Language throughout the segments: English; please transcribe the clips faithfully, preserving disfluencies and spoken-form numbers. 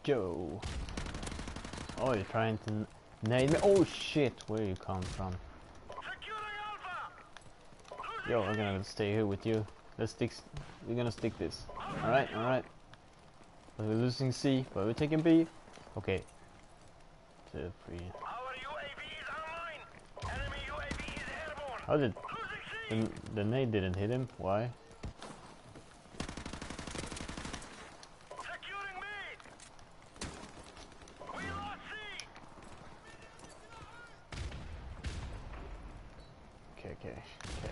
go. Oh, you're trying to nade me? Oh shit, where you come from? Yo, we're gonna stay here with you. Let's stick. We're gonna stick this. All right, all right. But we're losing C, but we're taking B. Okay. Two, three. Our U A V is online. Enemy U A V is airborne. How did the, the nade didn't hit him? Why? Securing me. We lost C. Okay, okay, okay.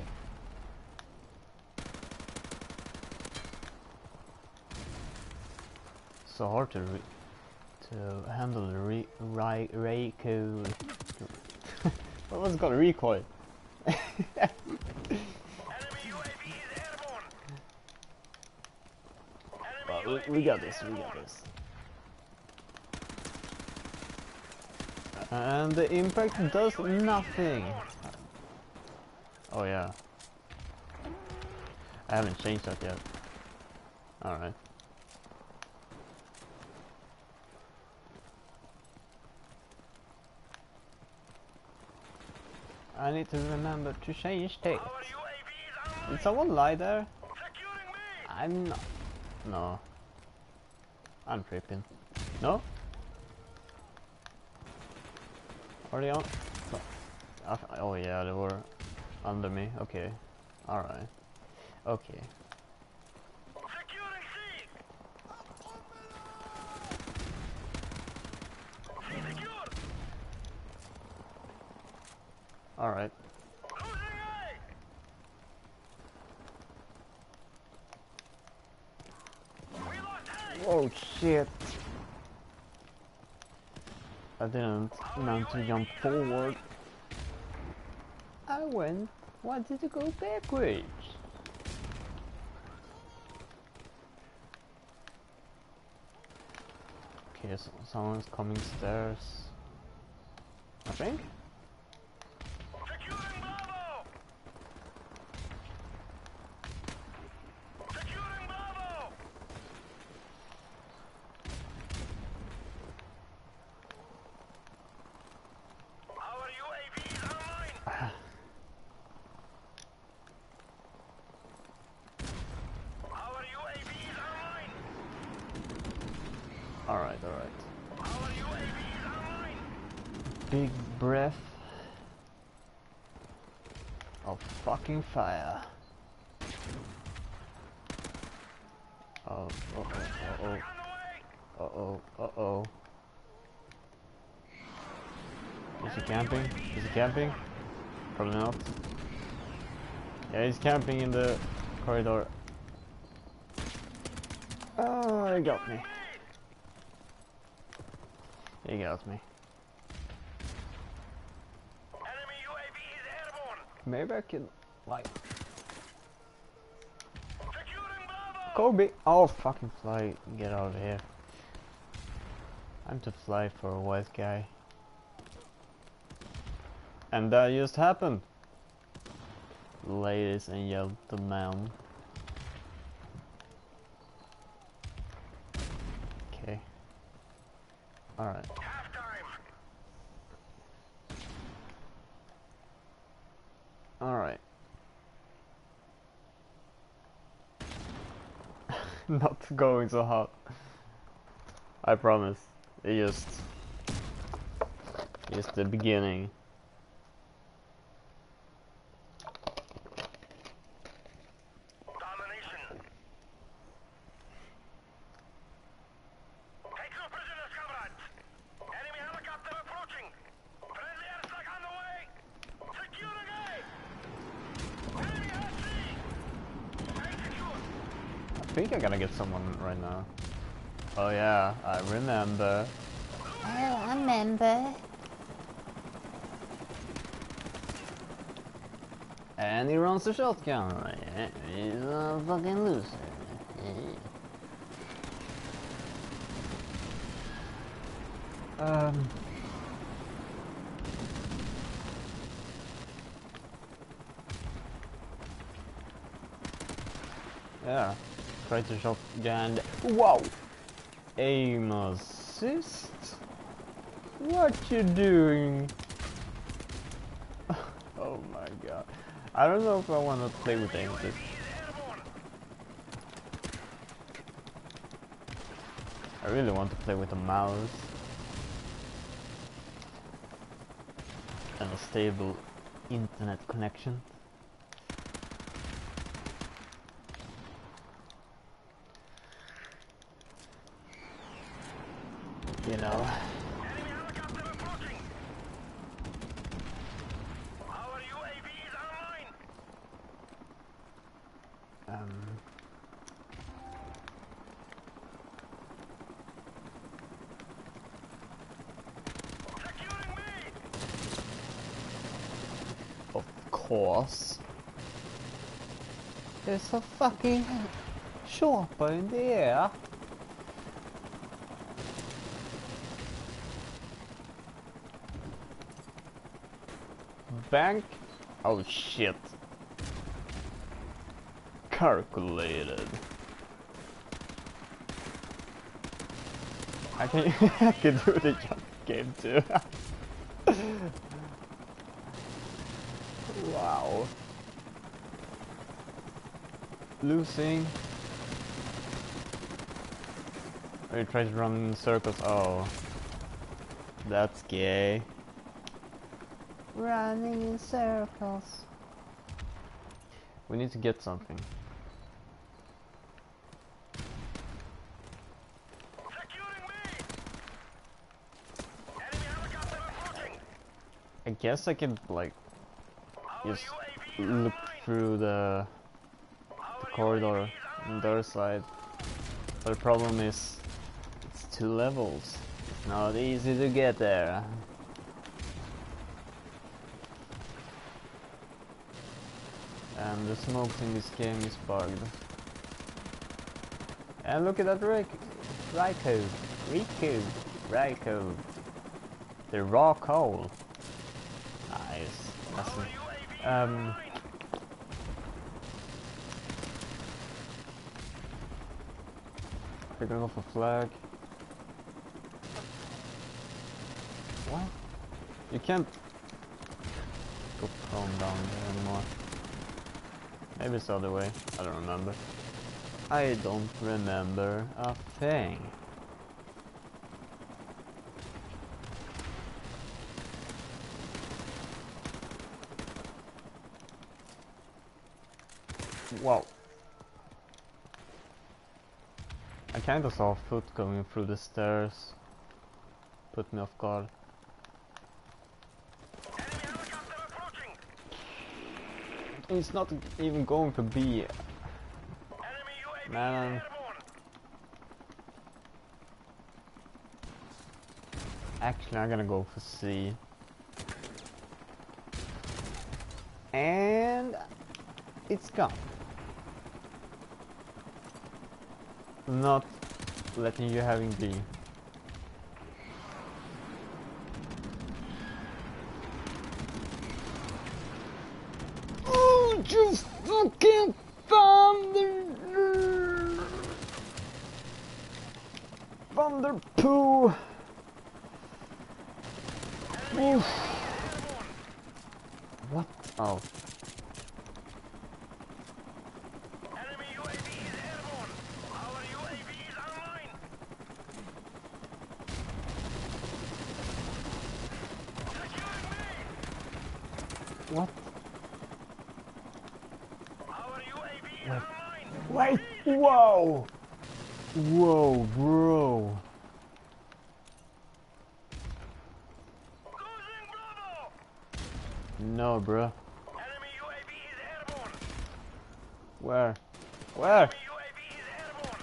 So hard to re to handle the re ray recoil. What was it called? Recoil. Enemy U A V is airborne. Enemy Well, we, we got this. We got this. And the impact does nothing. Oh yeah. I haven't changed that yet. Alright. I need to remember to change it. Did someone lie there? I'm not. No. I'm tripping. No? Are they on? No. Oh yeah, they were under me. Okay. Alright. Okay. Securing C. C secured. Alright. Losing A. We lost A. Oh shit. I didn't meant to jump forward. I went. Wanted to go backwards. Okay, so someone's coming stairs. I think. Securing Bravo. Securing Bravo. Our U A V is online. Our U A V is online. Alright, alright. Our U A V is online. Big breath of fucking fire. Oh, uh oh, uh oh, uh oh, uh oh. Is he camping? Is he camping? Probably not. Yeah, he's camping in the corridor. Oh, he got me. He got me. Enemy U A V is airborne. Maybe I can, like, Securing Bravo. Kobe. Oh, fucking fly! Get out of here. I'm to fly for a white guy. And that just happened, ladies and gentlemen. Okay. Alright. Half time. Alright. Not going so hot. I promise. It's just... just the beginning. Domination. Take no prisoners, comrades. Enemy helicopter approaching. Friendly airstrike on the way. Securing A. Enemy at C. A secure. I think I'm gonna get someone right now. Oh yeah, I remember. I remember. And he runs the shotgun. Yeah, he's a fucking loser. Yeah. Um. Yeah. Try to shotgun. Wow. Amos. assist? What you doing? Oh my god. I don't know if I want to play with aim assist. I really want to play with a mouse and a stable internet connection. You know. Enemy helicopter approaching. Our U A V is online. Um. Securing me. Of course. There's a fucking chopper in the air. Bank? Oh shit. Calculated. I can I can do the jump game too. Wow. Losing. Oh, you try to run in circles. Oh. That's gay. Running in circles. We need to get something. Securing me. Enemy helicopter approaching. I guess I can like Our just U A V is look online. through the, the Our corridor U A V is on online. the other side. But the problem is it's two levels. It's not easy to get there. And the smokes in this game is bugged. And look at that Rick Ryko. Riku. Ryko. The raw coal. Nice. That's Our it. U A V is Um online. Picking off a flag. What? You can't go prone down there anymore. Maybe it's the other way. I don't remember. I don't remember a thing. Wow. I kinda saw a foot going through the stairs. Put me off guard. Enemy helicopter approaching. He's not even going for B. Enemy U A V Man. is airborne. Actually, I'm gonna go for C. And it's gone. Not letting you having B. Oh, you fucking thunder! Thunder poo! Oof. What? Oh. Enemy U A V is airborne. Our U A V is online. Securing me. What? Our U A V is online. Wait! Whoa! Whoa, bro! Losing Bravo. No, bro. Enemy U A V is airborne. Where? Where? Enemy U A V is airborne.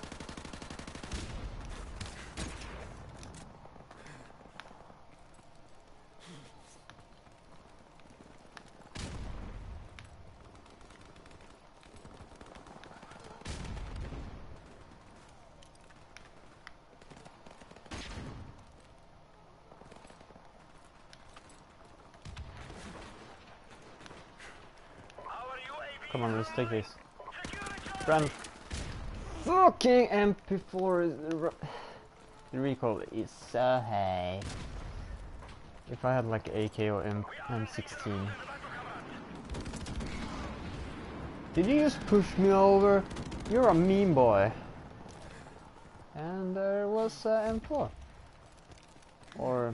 Our U A V Come on, is let's take online. this. Secure each other. Run! Fucking M P four is... The recoil is so high. If I had like A K or M M16. Did you just push me over? You're a mean boy. And there was uh, M four. Or...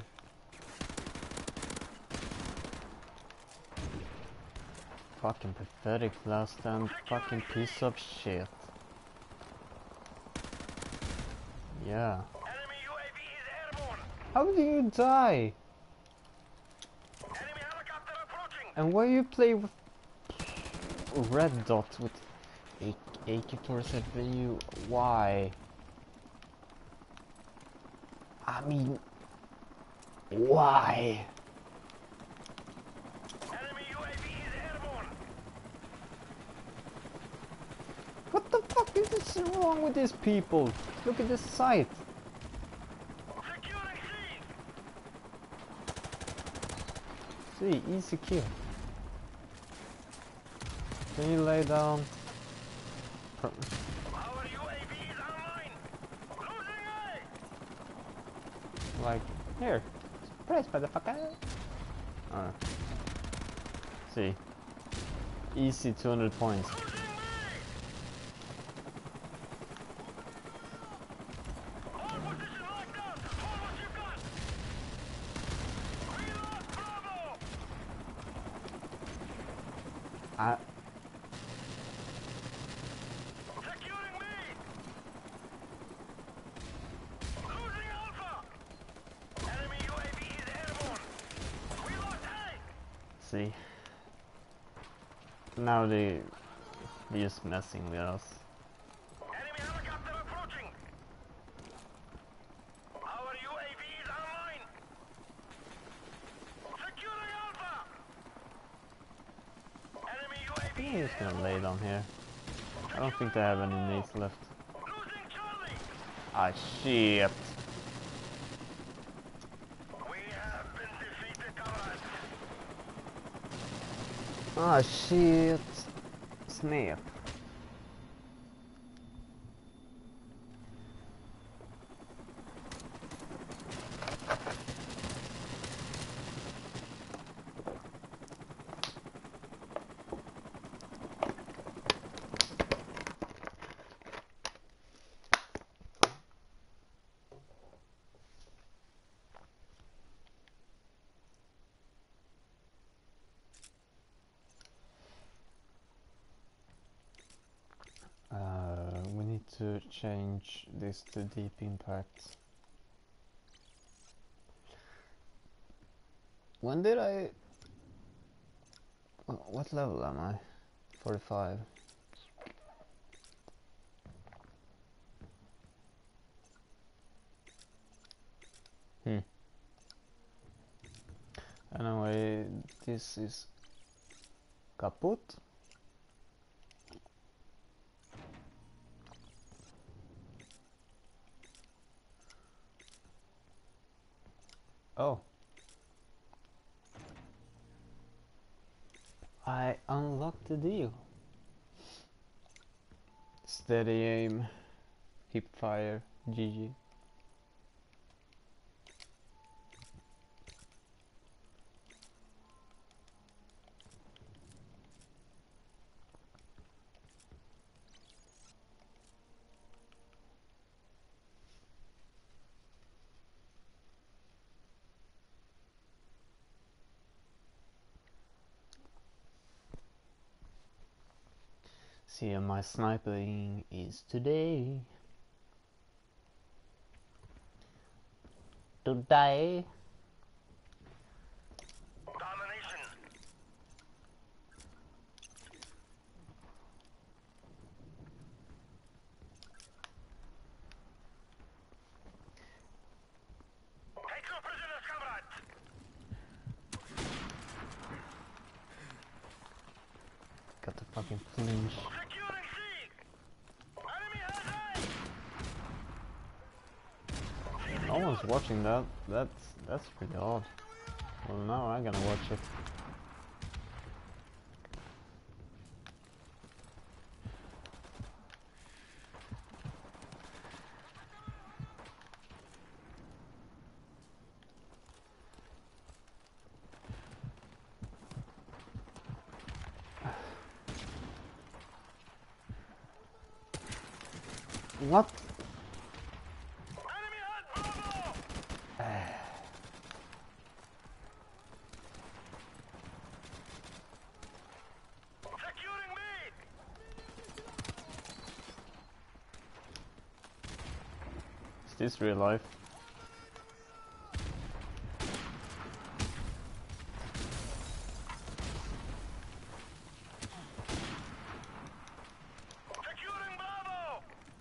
Fucking pathetic last stand. Fucking piece of shit. Yeah. Enemy U A V is airborne. How do you die? Enemy helicopter approaching. And why you play with red dot with A K forty-seven? You why? I mean, why? Enemy U A V is airborne. What the fuck is wrong with these people? Look at this site. Securing C. See, easy kill. Can you lay down? Per Our U A V is online. Losing A. like, here. Surprise, motherfucker. Uh, see. Easy two hundred points. Losing B. All position locked down. Hold what you've got. We lost Bravo. I Securing B. Losing Alpha. Enemy U A V is airborne. We lost A. see. Now they they're just messing with us. Enemy helicopter approaching. Our U A V is online. Securing Alpha. Enemy U A I think V I'm is just gonna lay down here. I don't think they have any nades left. losing Charlie. Ah shit. We have been defeated, comrades. Ah shit. Snap. Uh, we need to change this to deep impact. When did I... wh- What level am I? forty-five. Hmm. Anyway, this is kaput. Oh. I unlocked the deal. Steady aim, hip fire, G G. See, uh, my sniping is today. Today. Domination. Take no prisoners, comrades. Got the fucking flinch. Securing C. Enemy has A. No one's watching that. That's that's pretty odd. Well, now I'm gonna watch it. What? Enemy at Bravo! Securing me! Is this real life? Securing Bravo!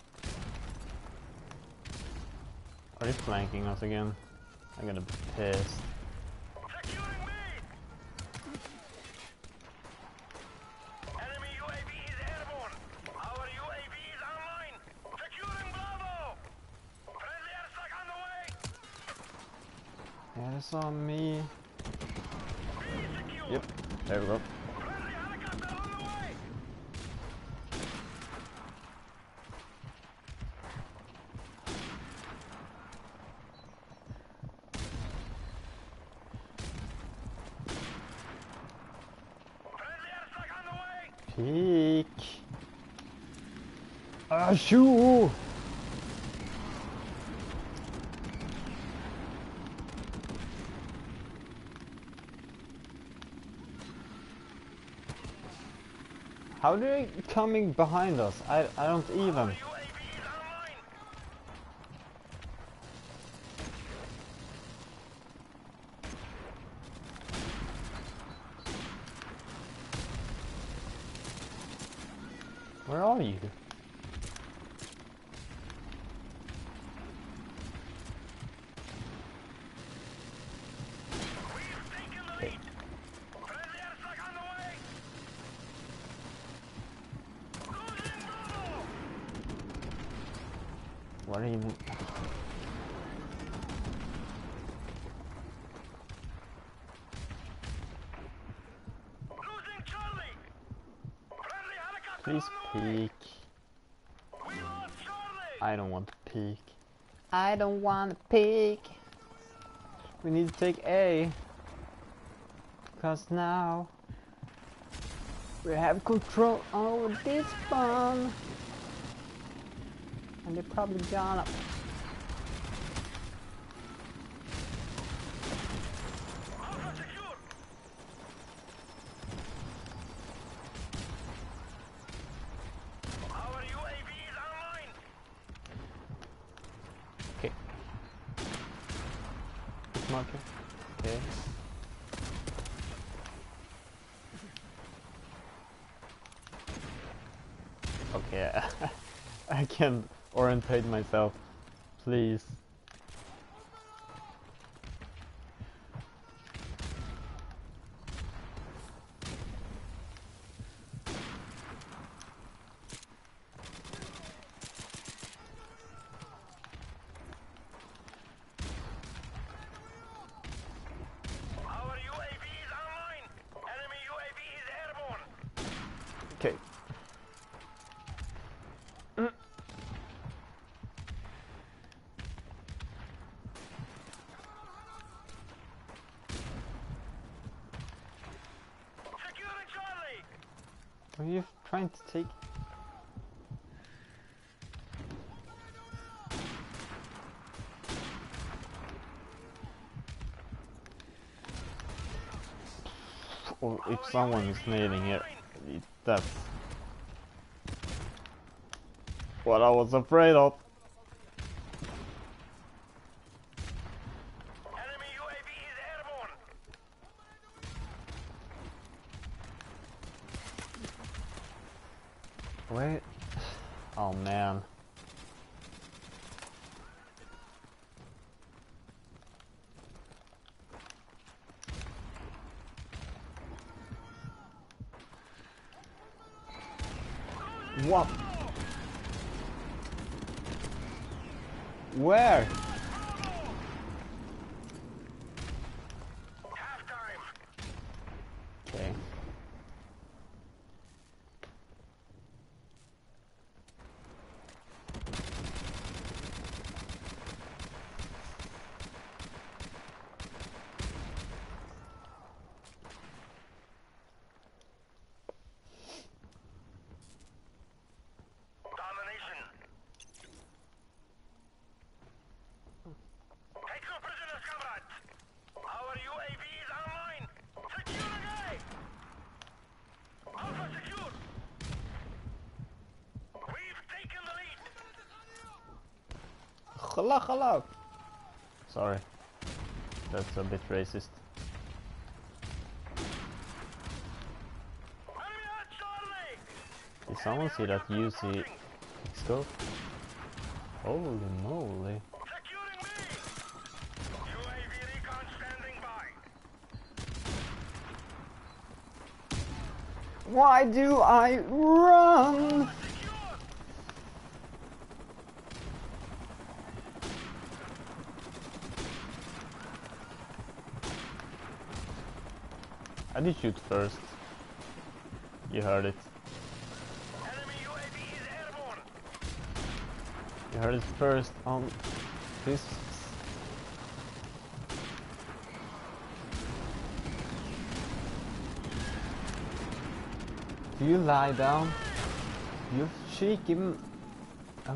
Are they flanking us again? I'm gonna be pissed. Securing me! Enemy U A V is airborne! Our U A V is online! Securing Bravo! Friendly airstrike on the way! Yeah, it's on me. B secure! Yep, there we go. Friendly helicopter on the way! Friendly airstrike on the way! Peek. Ah, shoo! How are they coming behind us? I I don't even. U A V is online! Where are you? We've taken the lead! Friendly airstrike on the way! Losing Bravo! What even? Losing Charlie! Friendly helicopter Please on the way! peek. We lost Charlie! I don't want to peek. I don't want to peek. We need to take A. Because now we have control over this bomb. And they're probably gonna. Alpha secure! Our U A V is online! Okay. This marker. Okay. Okay. I can orientate myself. Please. Our U A V is online! Enemy U A V is airborne! Okay. Securing Charlie! Are you trying to take? Or if someone is nading here, it- that's what I was afraid of. Enemy U A V is airborne! Wait. Oh man. What? Where? Halftime! Okay. Domination! hello, hello. Sorry. That's a bit racist. Enemy hot, Charlie! Did someone see that U C scope? Holy moly. Securing me! U A V recon standing by. Why do I run? Secure! I did shoot first. You heard it. Enemy U A V is airborne. You heard it first on this. Do you lie down? You shake him. Oh.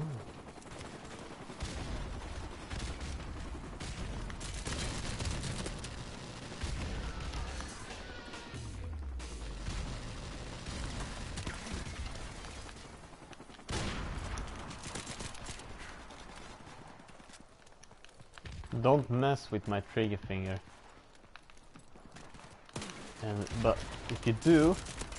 Don't mess with my trigger finger. And but if you do,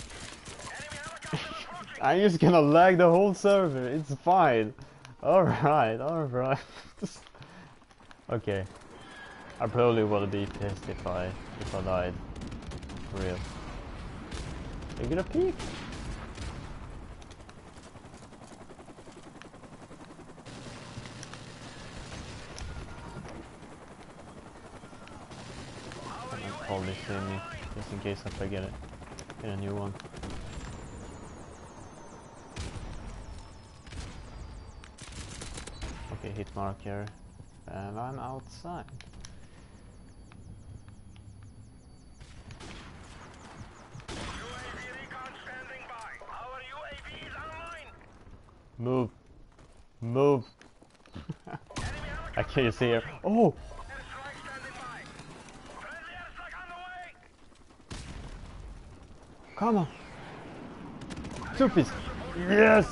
I'm just gonna lag the whole server. It's fine. All right, all right. Okay. I probably would be pissed if I if I died. For real. You gonna peek? Probably see me, just in case I forget it. Get a new one. Okay, hit marker, and I'm outside. U A V recon standing by. Our U A V is online. Move, move. Enemy I can't see her. Oh, airstrike standing by. Friendly airstrike on the way. come on. Two piece. Yes.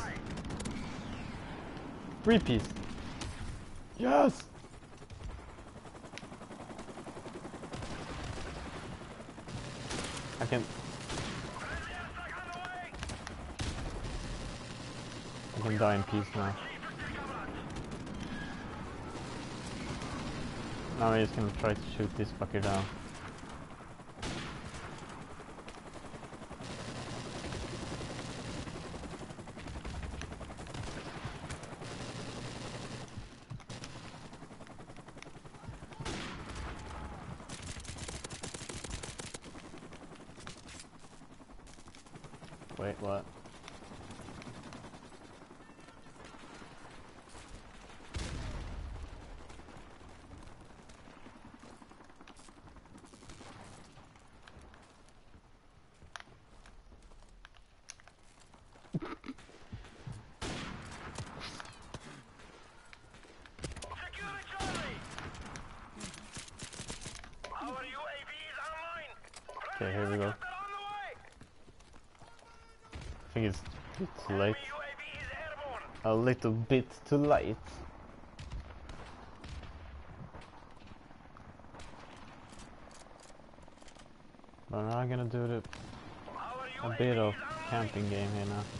Three piece. Yes. I can. Friendly airstrike on the way. I can die in peace now. Now I'm just gonna try to shoot this fucker down. Wait, what? Securing Charlie. Our U A V is online. Okay, here we go. Helicopter on the way. I think it's a bit too late. Enemy U A V is airborne. A little bit too late. But I'm gonna do the, Our a bit U A V of is online. camping game here now.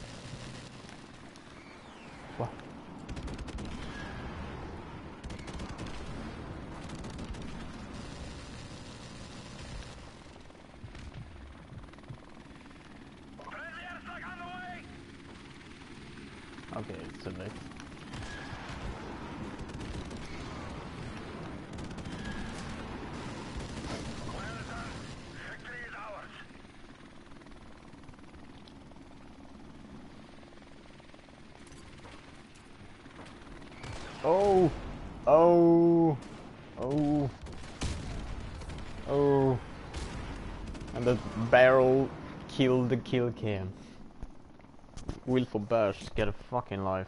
What? Friendly airstrike on the way. Okay, it's too late. Well done. Victory is ours. Oh! Oh! Oh! Oh! And the barrel killed the kill cam. Will for Bash, get a fucking life.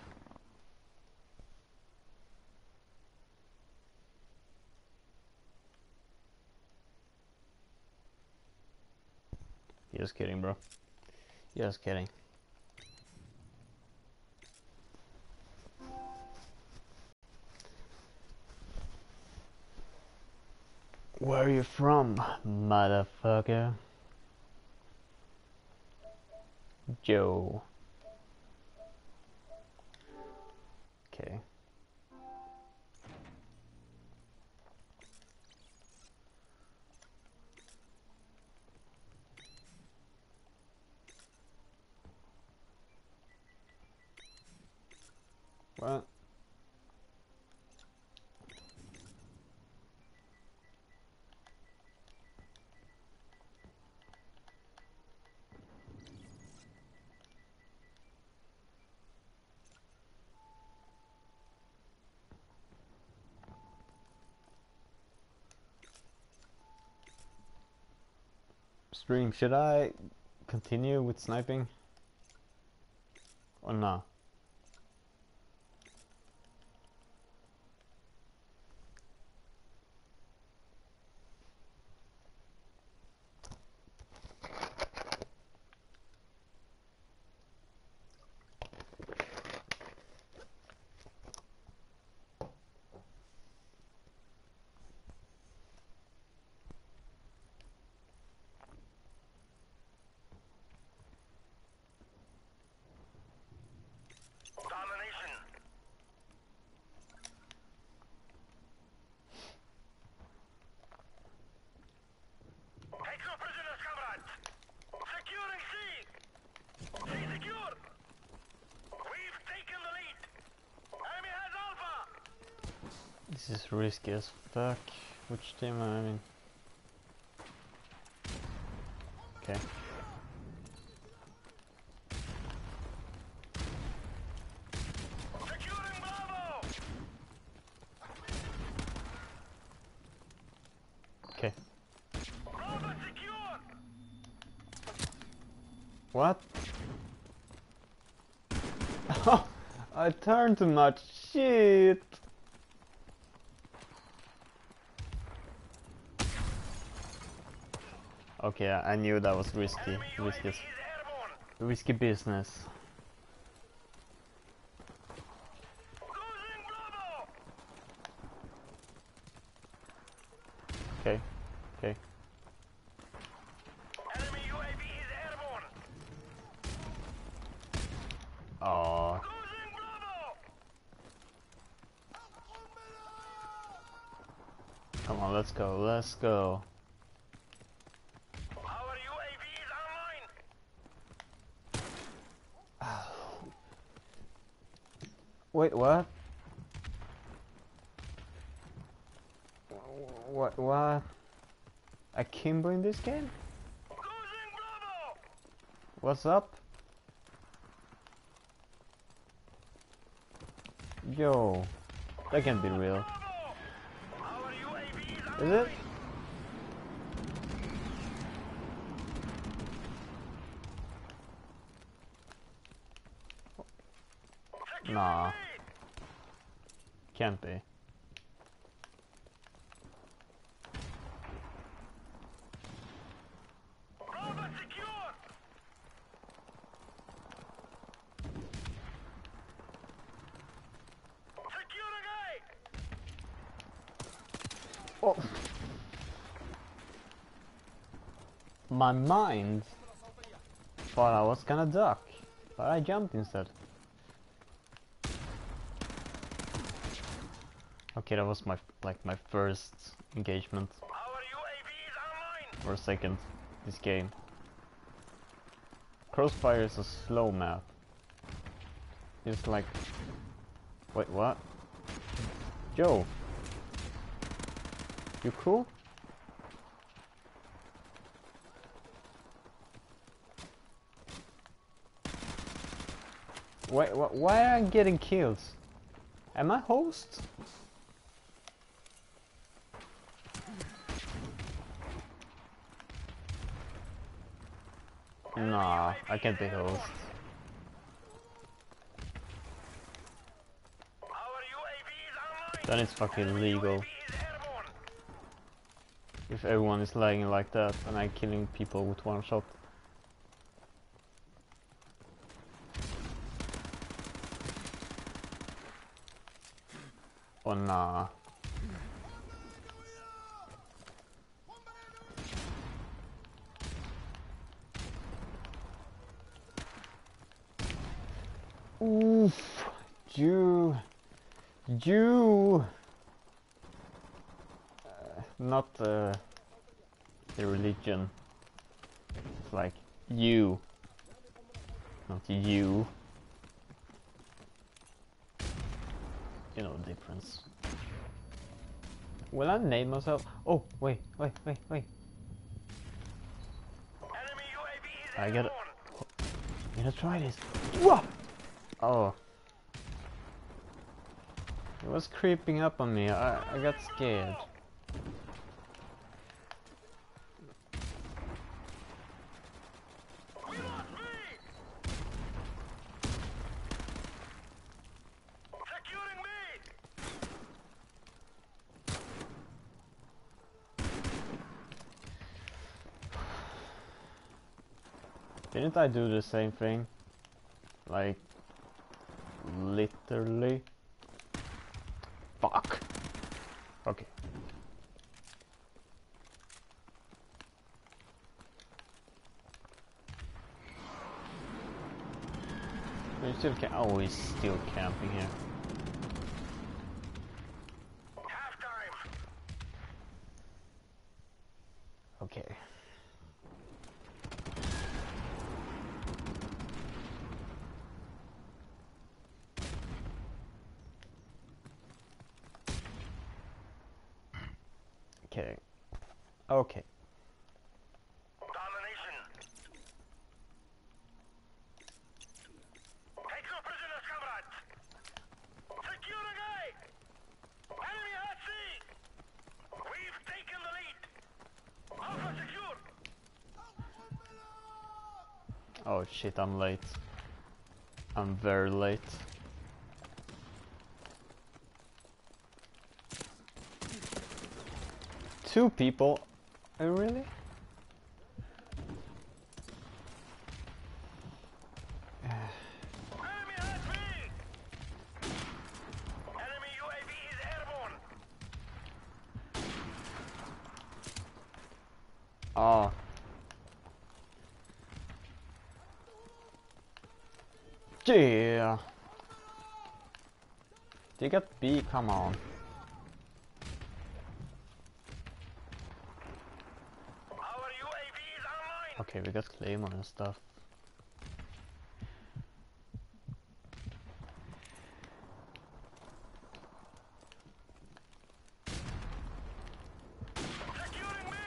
Just kidding, bro. Just kidding. Where are you from, motherfucker? Joe. Okay. What? Stream, should I continue with sniping? Or not? Domination. Take no prisoners, comrades. Securing C. C secure. We've taken the lead. Enemy has Alpha. This is risky as fuck. Which team am I in? Okay. Securing Bravo. Okay. Bravo secure. What? Oh, I turned too much. Shit. Okay, I knew that was risky. Enemy U A V Risky, is airborne. risky business. Losing Bravo. Okay, okay. Enemy U A V is airborne. Oh, Losing Bravo. come on, let's go, let's go. Our U A V is online. Wait, what? What? What? Akimbo in this game? Losing Bravo. What's up? Yo, that can't be real. Bravo. Our U A V is Is online. it? Securing Nah, lead. can't be. Bravo secure. Securing A. Oh. My mind thought I was gonna duck, but I jumped instead. Okay, that was my like my first engagement, Our U A V is online. or second, this game. Crossfire is a slow map. It's like, wait, what? Joe, you cool? Why, why, why am I getting kills? Am I host? Nah, I can't be host. Our U A V is online. Then it's fucking Enemy illegal. U A V is airborne. If everyone is lagging like that and I'm killing people with one shot. Oh nah. Oof. You. You. Uh, not uh, the religion. It's like you. Not you. You know the difference. Will I name myself? Oh, wait, wait, wait, wait. Enemy U A V is I gotta, airborne. I gotta try this. Whoa! Oh. It was creeping up on me. I, I got scared. We lost B. Securing B. Didn't I do the same thing? Like, literally? Fuck. Okay. We still can. Oh, he's still camping here. Halftime. Okay. Okay. Okay. Domination. Take no prisoners, comrades. Securing A. Enemy at sea. We've taken the lead. Alpha secure. Oh shit, I'm late. I'm very late. Two people? Oh, really? Enemy at B. Enemy U A V is airborne. Oh. Yeah. They got B, come on. Our U A V is online. Okay, we got Claymore and stuff. Securing B.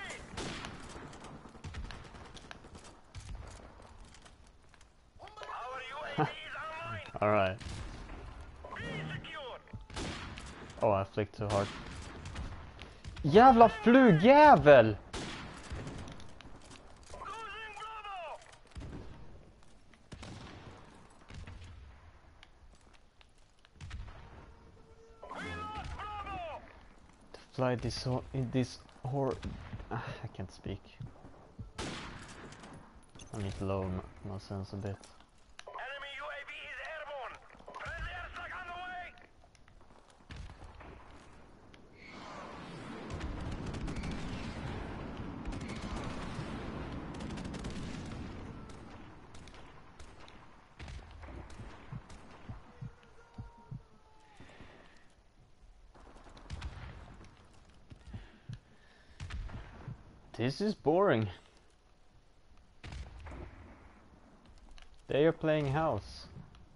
Our U A V is online. Alright. B secured. Oh, I flicked too hard. Jävla flugjävel! Losing Bravo. We lost Bravo. To fly this ho in this hor ah, I can't speak. I need to lower my, my sense a bit. Enemy U A V is airborne. Friendly airstrike on the way. This is boring. They are playing house.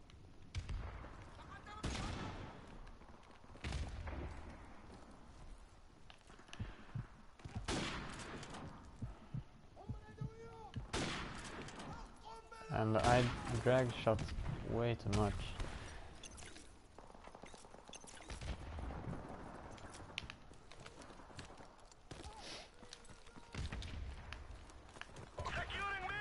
And I drag shots way too much. Securing B.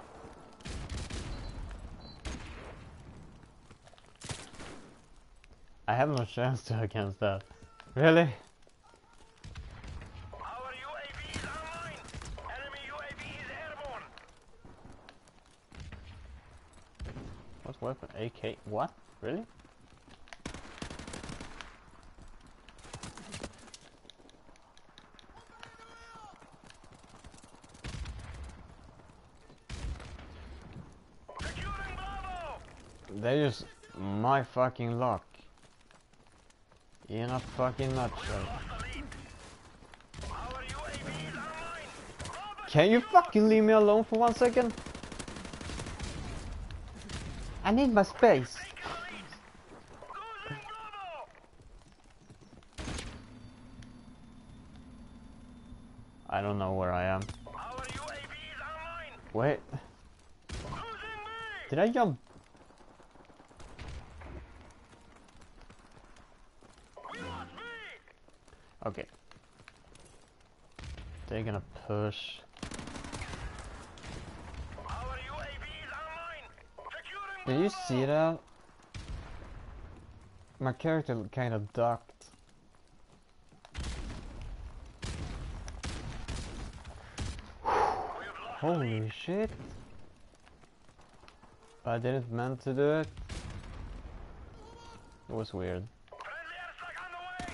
I have no chance to against that. Really? Our U A V is online. Enemy U A V is airborne. What weapon? A K? What? Really? Securing Bravo. They just my fucking luck. In a fucking nutshell. Our U A V is online. Robert, Can you fucking leave me alone for one second? I need my space. take the lead. Losing Bravo. I don't know where I am. Our U A V is online. Wait, Losing me. did I jump? We lost me. Okay. They're gonna push. Our U A V is online. Securing Did you Bravo. see that? My character kind of ducked. We've lost the lead. Holy shit. I didn't meant to do it. It was weird. Friendly airstrike on the way.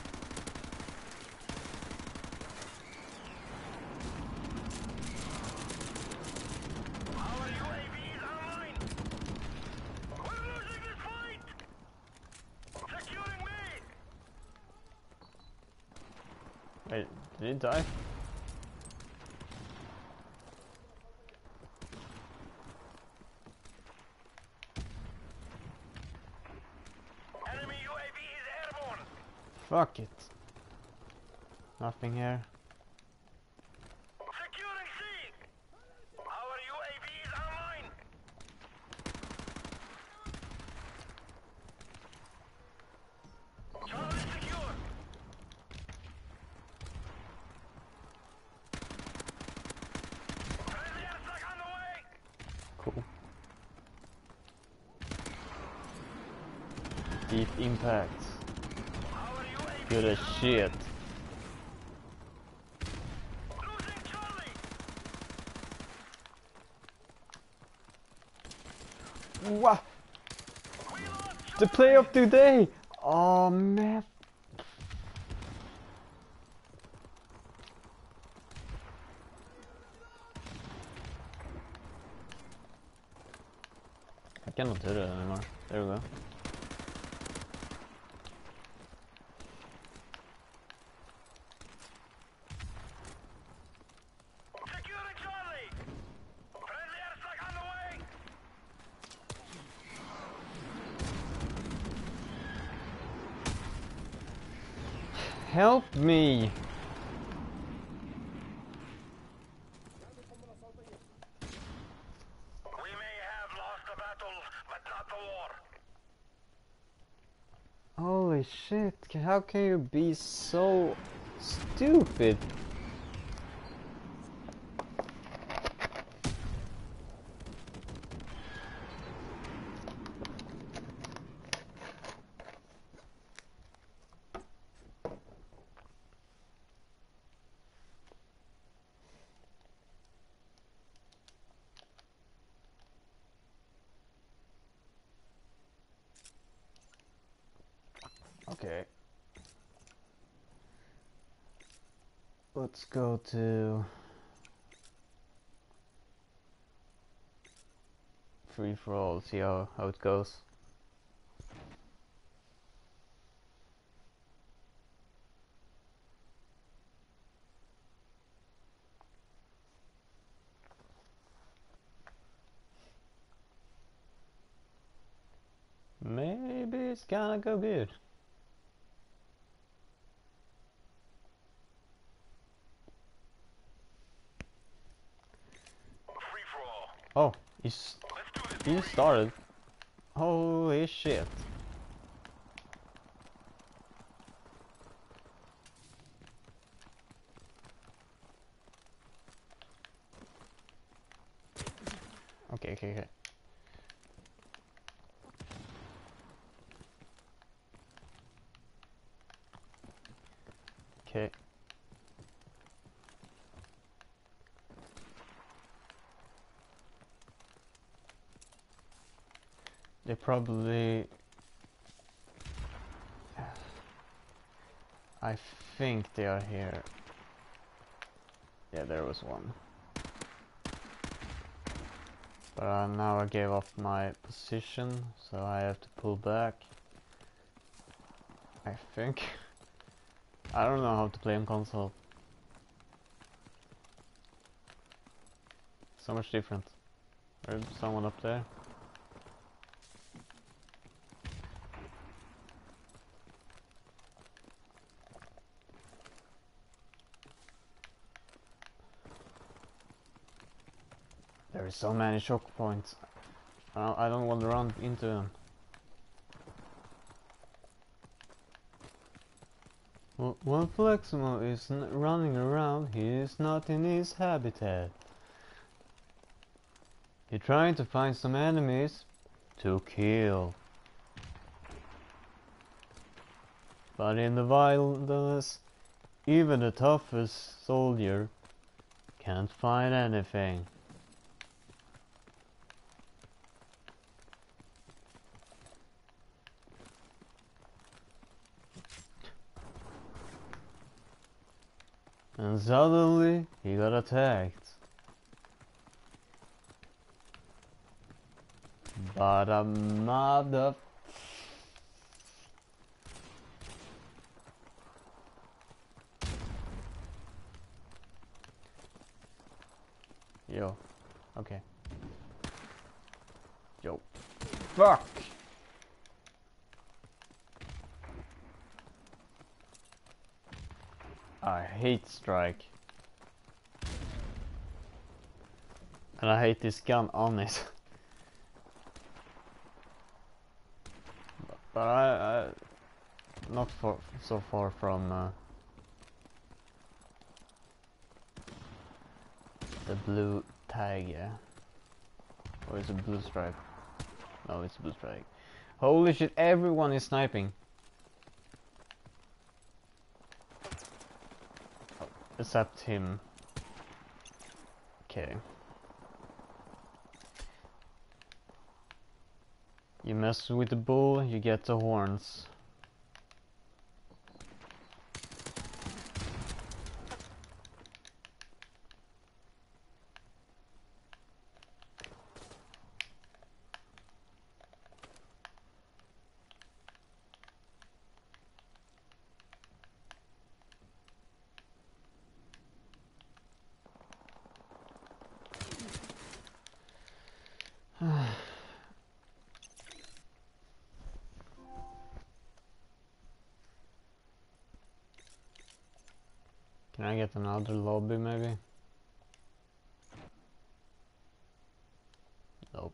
Our U A V is online. We're losing this fight. Securing me. Wait, did he die? Enemy U A V is airborne. Fuck it. Nothing here. Securing C. Our U A V is online. Charlie secure. Friendly airstrike on the way. Cool. Deep impact. Our U A V Good as shit. losing Charlie. What? We lost The play of today! Oh man. I cannot do that anymore. There we go. Securing Charlie. Friendly airstrike on the way. Help me! We may have lost the battle, but not the war. Holy shit, ca- how can you be so stupid? Okay. Let's go to free for all, see how, how it goes. Maybe it's gonna go good. Free for all. Oh, he's Let's do this. he started. Holy shit. Okay, okay, okay. Okay. They probably... I think they are here. Yeah, there was one. But uh, now I gave up my position, so I have to pull back. I think. I don't know how to play on console. So much different. There's someone up there. There is so many choke points. I I don't want to run into them. Well, when Fleximo isn't running around, he is not in his habitat. He's trying to find some enemies to kill. But in the wilderness, even the toughest soldier can't find anything. And suddenly, he got attacked. But a mother... Yo. Okay. Yo. Fuck! I hate strike. And I hate this gun on it. But I, I not for so far from uh, the blue tiger. Or is it blue stripe? No, it's blue stripe. Holy shit! Everyone is sniping. Except him. Okay. You mess with the bull, you get the horns. Can I get another lobby maybe? Nope.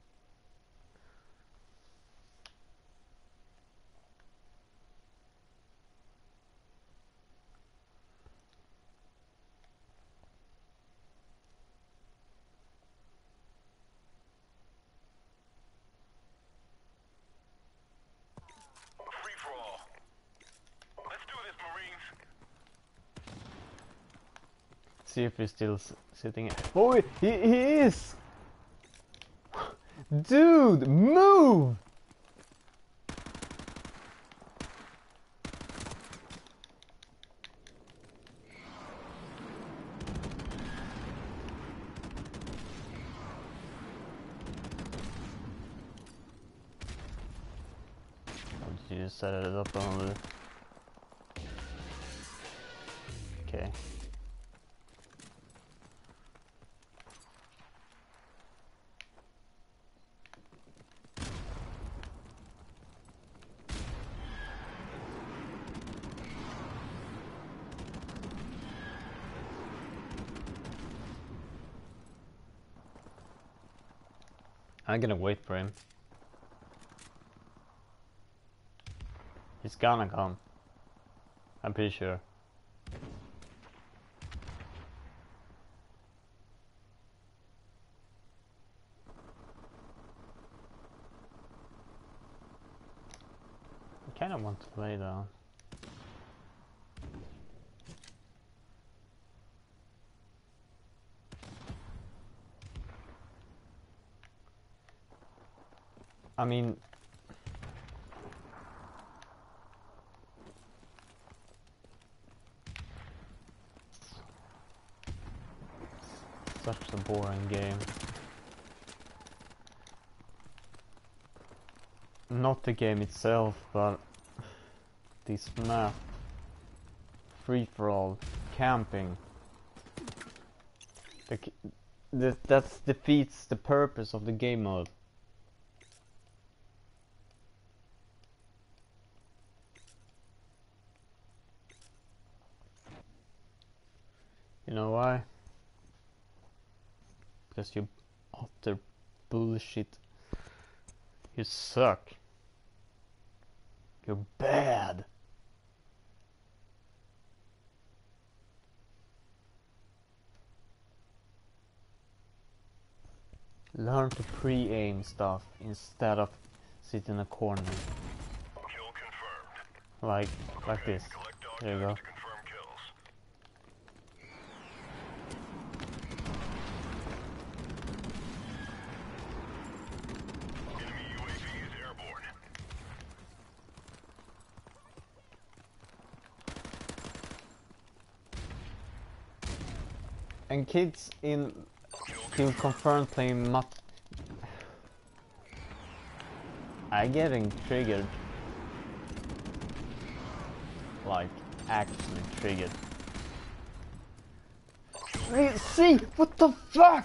Free for all. Let's do this, Marines. See if he's still s sitting. Oh, he, he is! Dude, move! Oh, did you just set it up on the... Okay. I'm gonna wait for him. He's gonna come. I'm pretty sure. I kinda want to play though. I mean, such a boring game. not the game itself, but this map, free for all, camping. The, the, that defeats the purpose of the game mode. You know why? Because you utter bullshit. You suck. You're bad. Learn to pre-aim stuff instead of sit in a corner. Kill confirmed. Like, like this. Collect There you go. documents to confirm kills. Enemy U A V is airborne. And kids in Kill Confirmed playing map. I getting triggered. Like, actually triggered. Wait, see? What the fuck?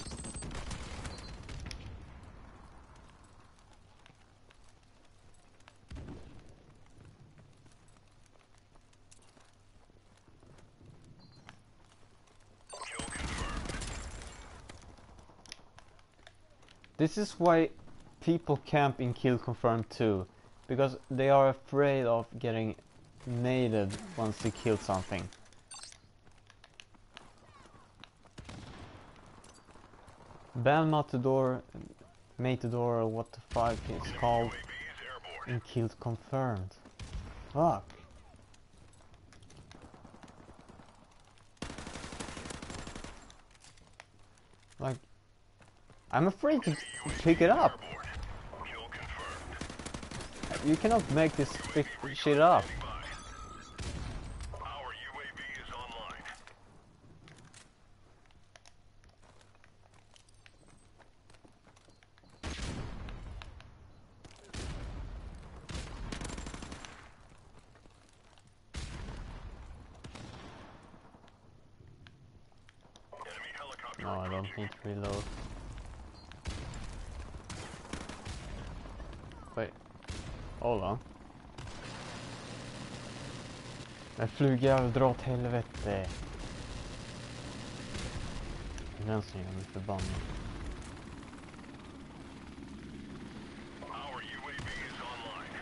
Kill confirmed. This is why people camp in Kill Confirmed too, because they are afraid of getting naded once they kill something. Ban Matador, Matador, or what the fuck it's called, U A V is airborne. in Kill Confirmed. Fuck. Like, I'm afraid to pick it up. Airborne. Kill confirmed. You cannot make this pick shit up. Standing by. Our U A V is online. Enemy helicopter No, I don't approaching. need to reload. Wait. Hold on. Men flugjävel, dra åt helvete. Den som gör mig förbannad. Our U A V is online.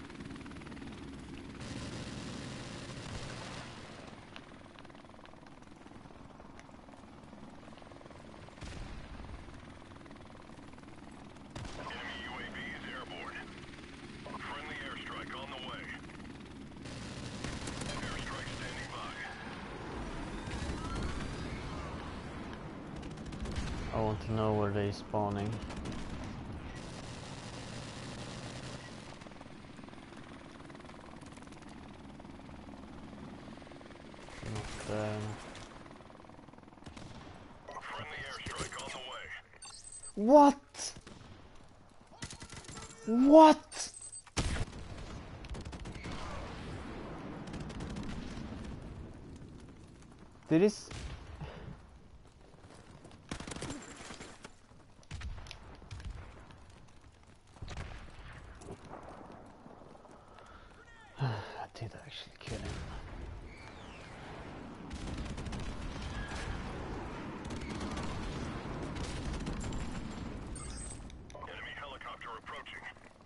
Enemy U A V is airborne. Friendly airstrike on the way. Airstrike standing by. I want to know where they're spawning. Not there. Friendly airstrike on the way. What? What? Did this? I did actually kill him. Enemy helicopter approaching.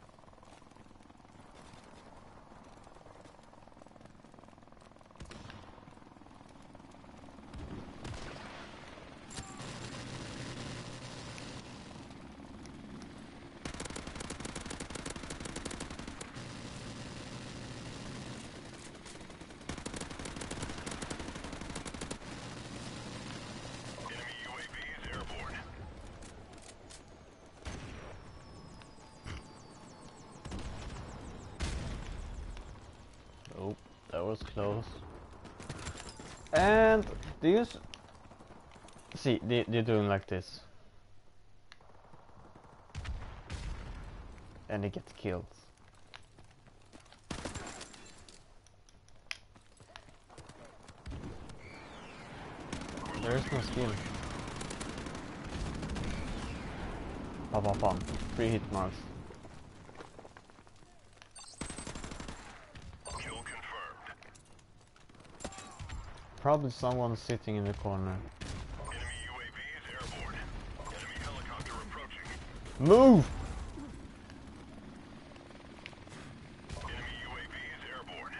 Enemy U A V is airborne. Oh, that was close. And do you s see? They, they're doing like this. and they get killed. There is no skill. Bam, bam, bam. Three hit marks. Kill confirmed. Probably someone sitting in the corner. Enemy U A V is airborne. Enemy helicopter approaching. Move! Enemy U A V is airborne.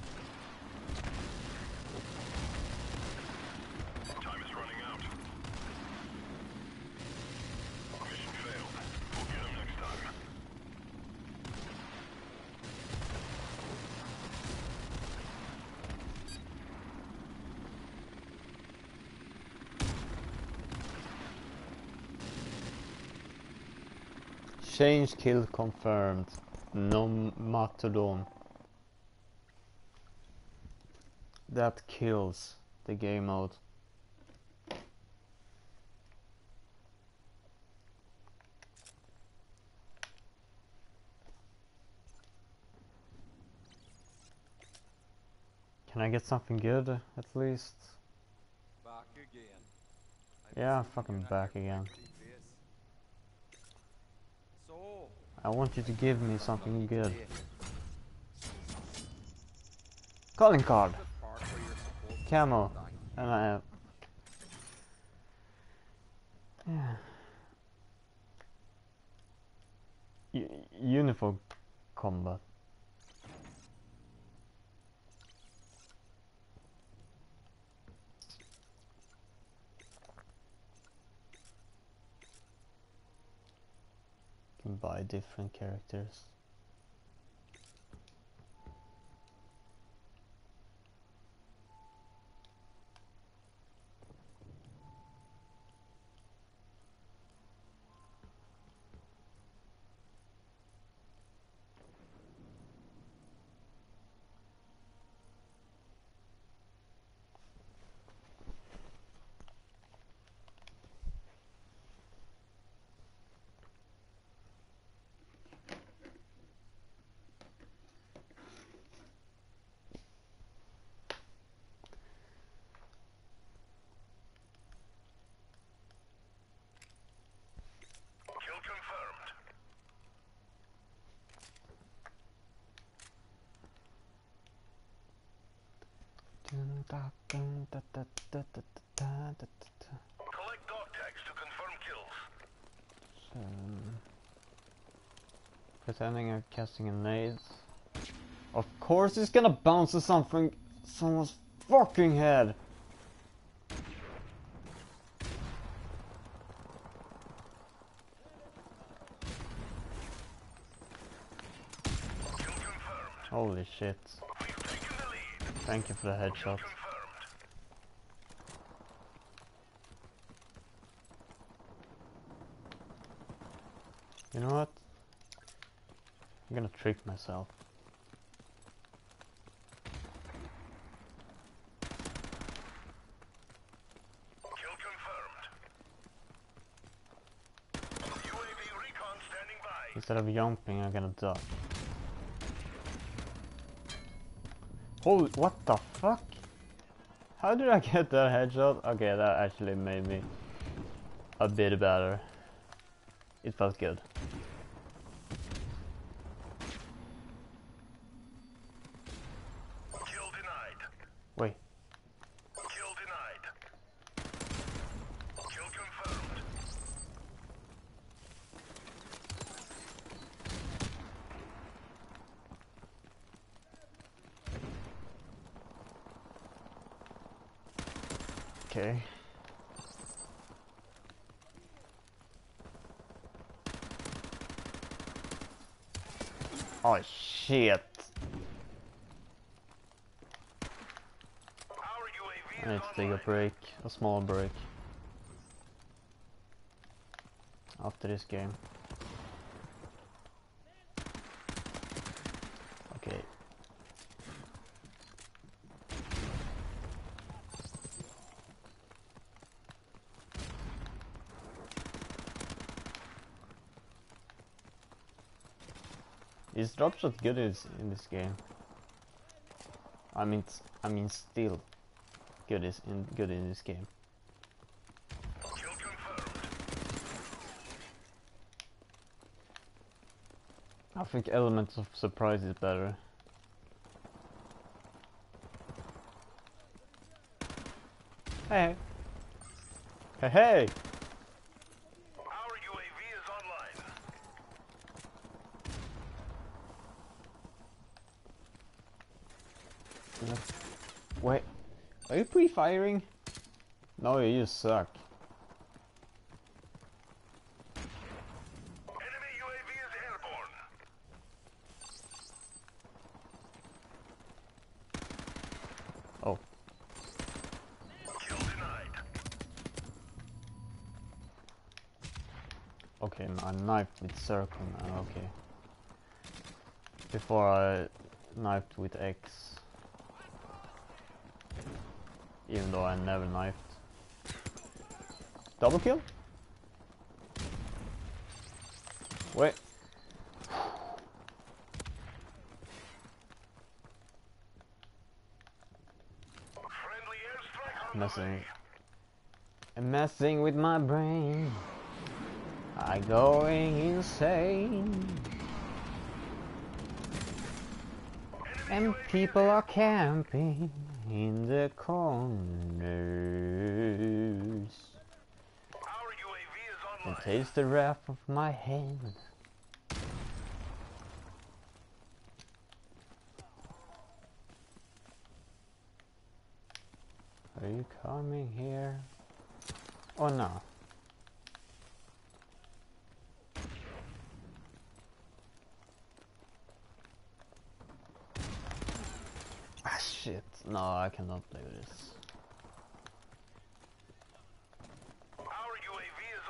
Time is running out. Mission failed. We'll get him next time. Change kill confirmed. No Matodon. That kills the game mode. Can I get something good at least? Back again. Yeah, fucking back again. So, I want you to give me something good. Calling card. the part where you're supposed Camo. to die. And I have... Yeah. U uniform combat. Can buy different characters. Kill confirmed. Collect dog tags to confirm kills. Um, pretending I'm casting a nade. Of course it's gonna bounce to something, someone's fucking head. Kill confirmed. Holy shit. We've taken the lead. Thank you for the Kill headshot. confirmed. You know what? I'm gonna trick myself. Kill confirmed. U A V recon standing by. Instead of jumping, I'm gonna duck. Holy, what the fuck? How did I get that headshot? Okay, that actually made me a bit better. It felt good. Kill denied. Wait, Kill denied. Kill confirmed. okay. Oh shit. Our U A V I need is to take a online. break, a small break. After this game. Okay. Is dropshot good is in this game? I mean, s- I mean, still good is in good in this game. Kill confirmed. I think Elements of Surprise is better. Hey, hey, hey! Our U A V is online. Wait, are you pre-firing? No, you just suck. Enemy U A V is airborne. Oh, Kill denied. okay, I knifed with circle now, okay. Before I knifed with X. Even though I never knifed. Double kill? Wait. Friendly airstrike on the Messing. way. I'm messing with my brain. I going insane. And people are camping in the corners. Our U A V is And online. taste the wrath of my hand. Are you coming here? Oh no. Ah shit. No, I cannot play with this. Our U A V is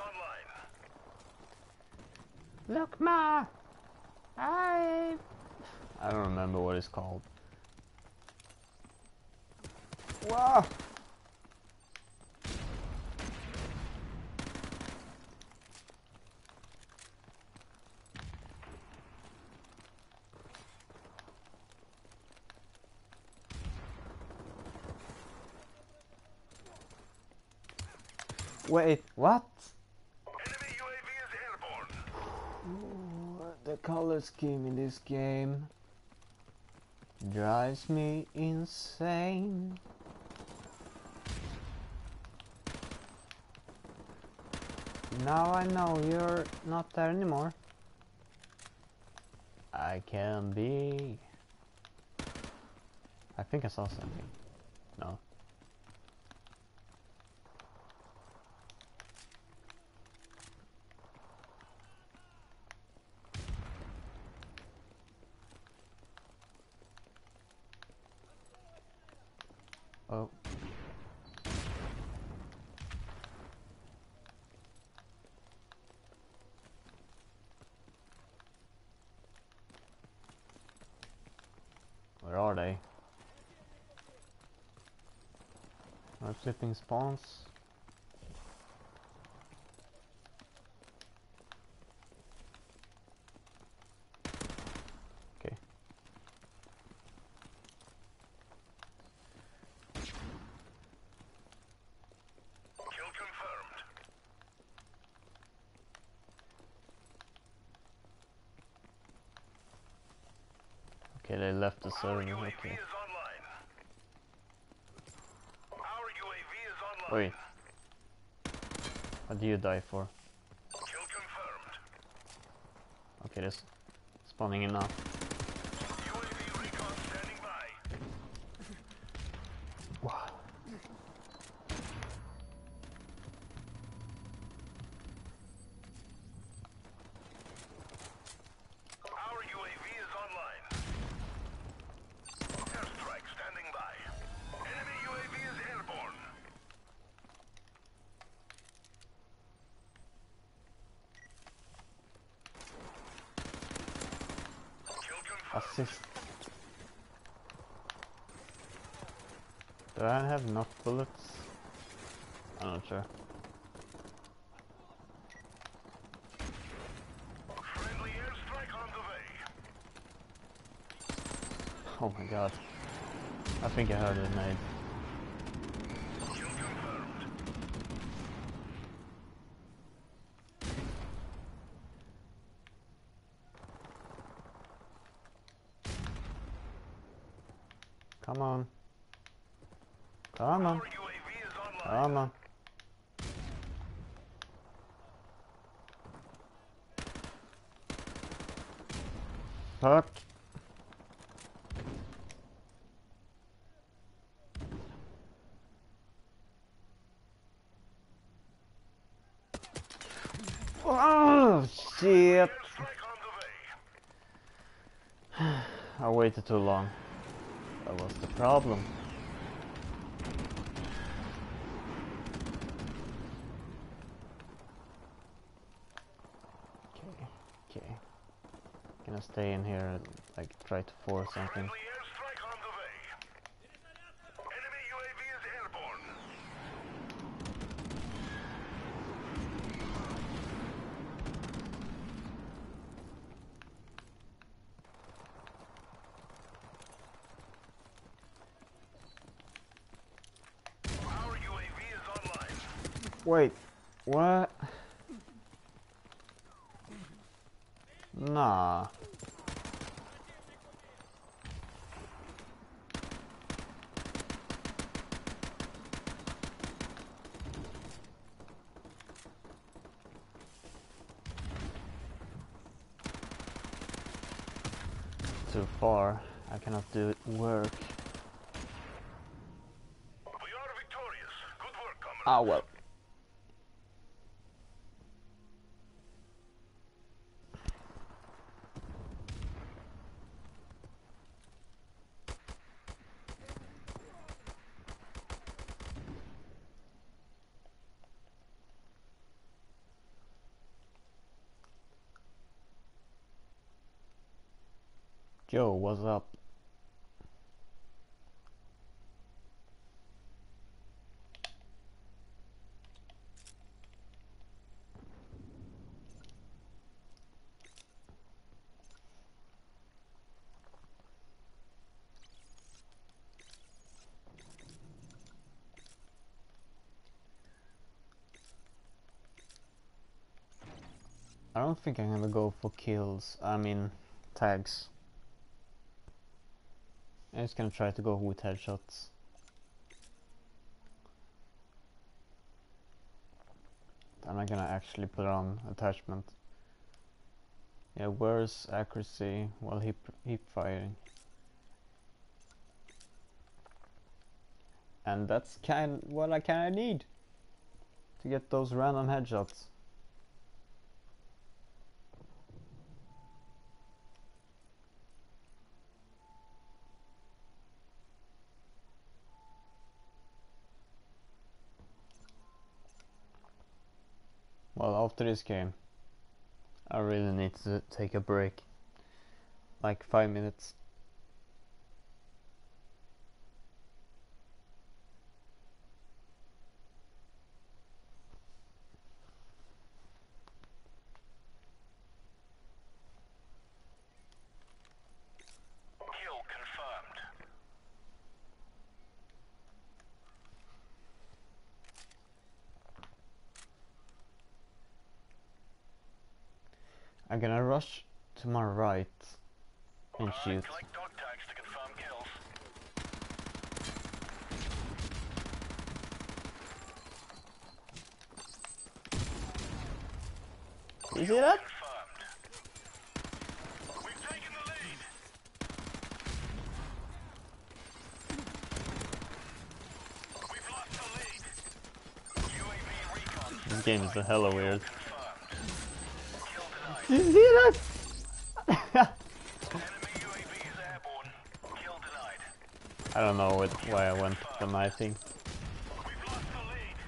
online. Look, ma! I... I don't remember what it's called. Wow! Wait, what? Enemy U A V is airborne. The color scheme in this game drives me insane. Now I know you're not there anymore. I can be. I think I saw something. No. Oh. Where are they? Are flipping spawns? Okay. Kill confirmed. Okay, they left the Our server. U A V Okay. is online. Our U A V is online. Wait. What do you die for? Kill confirmed. Okay, that's spawning in now. U A V recon standing by. Wow. Our U A V is online. Airstrike standing by. Enemy U A V is airborne. Kill confirmed. Assist. Do I have enough bullets? I'm not sure. Friendly airstrike on the way. Oh my god. I think I heard it made. Kill confirmed. Come on. Come on. Our U A V is online. Come on. Fuck. Oh shit. Airstrike on the way. I waited too long. That was the problem. Okay, okay. Gonna stay in here and like try to force something. Friendly airstrike on the way. Enemy U A V is airborne. Our U A V is online. Wait, what? Nah. Too far. I cannot do it work. We are victorious. Good work, comrades. Ah well. Joe, what's up? I don't think I'm gonna go for kills, I mean tags. I'm just gonna try to go with headshots. I'm not gonna actually put on attachment. Yeah, worse accuracy while hip, hip firing. And that's kind what I kinda need to get those random headshots. Well, after this game, I really need to take a break. Like five minutes. Kill confirmed. I'm gonna rush to my right and Alright, shoot. collect dog tags to confirm kills. You see that? Confirmed. We've taken the lead. We've lost the lead. U A V recon. This game is a hella weird. Confirmed. Kill denied. You see that? Enemy U A V is airborne. Kill denied. I don't know what, why I went with the knifing. We've lost the lead.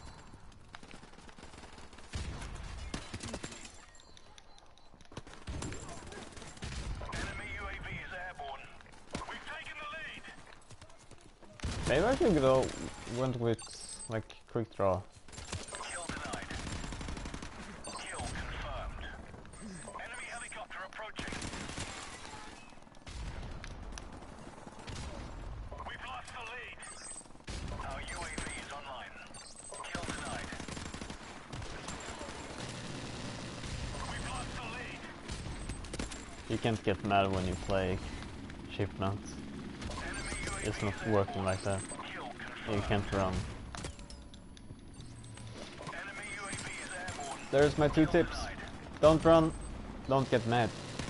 Enemy U A V is airborne. We've taken the lead. Maybe I should go went with like quick draw. Kill denied. Kill confirmed. Enemy helicopter approaching. You can't get mad when you play Shipment. It's not working like that. You can't run. There's my two tips. Don't run. Don't get mad.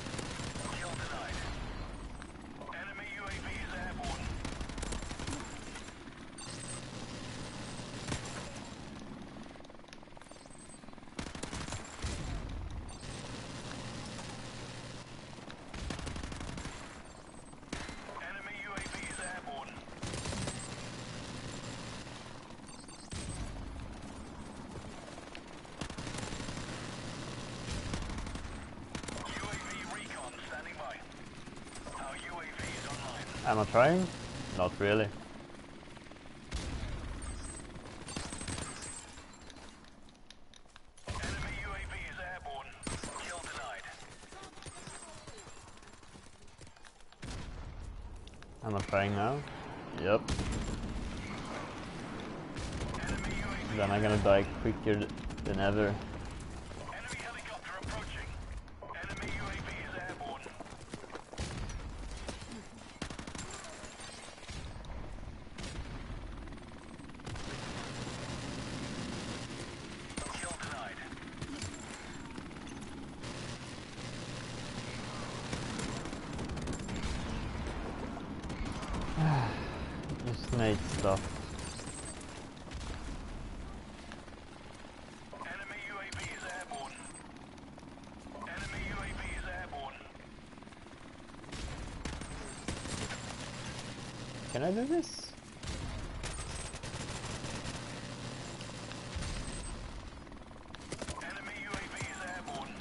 Am I trying? Not really. Enemy U A V is airborne. Kill denied. Am I trying now? Yep. Then I'm gonna die quicker than ever. Enemy helicopter approaching. Enemy U A V is airborne. Kill denied. Just made stuff. Enemy U A V is airborne. Enemy U A V is airborne. Can I do this? Enemy U A V is airborne.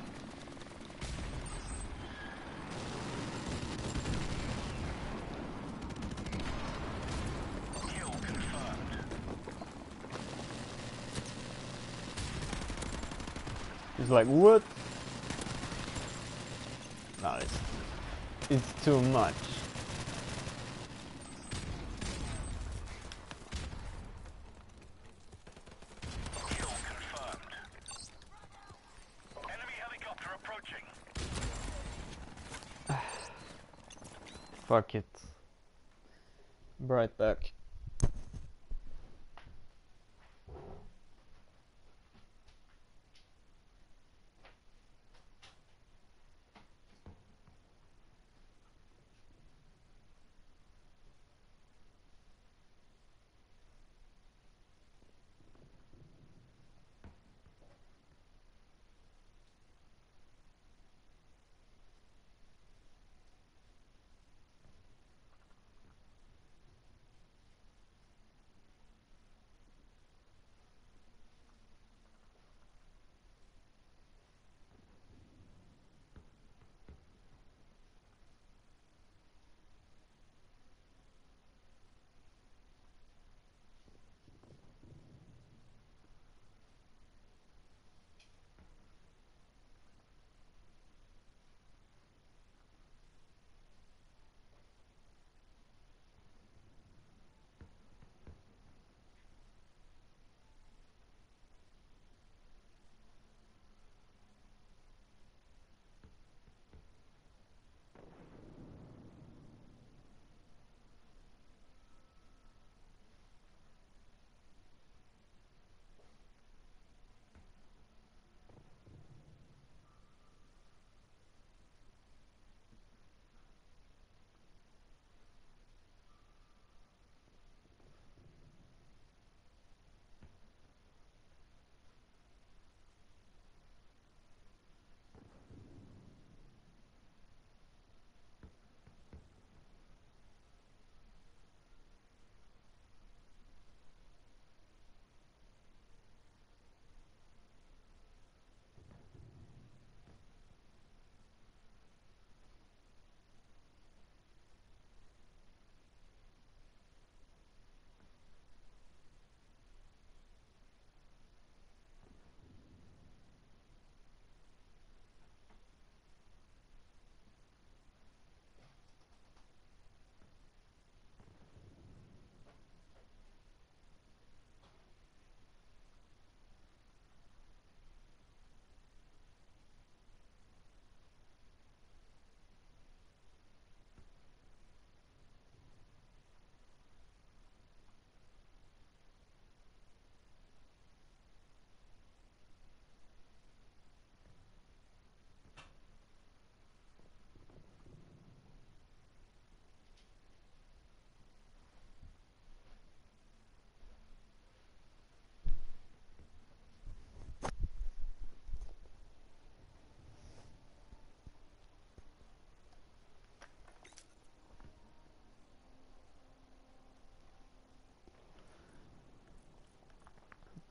Kill confirmed. It's like, what? No, it's, it's too much. Kill confirmed. Enemy helicopter approaching. Fuck it. Right back.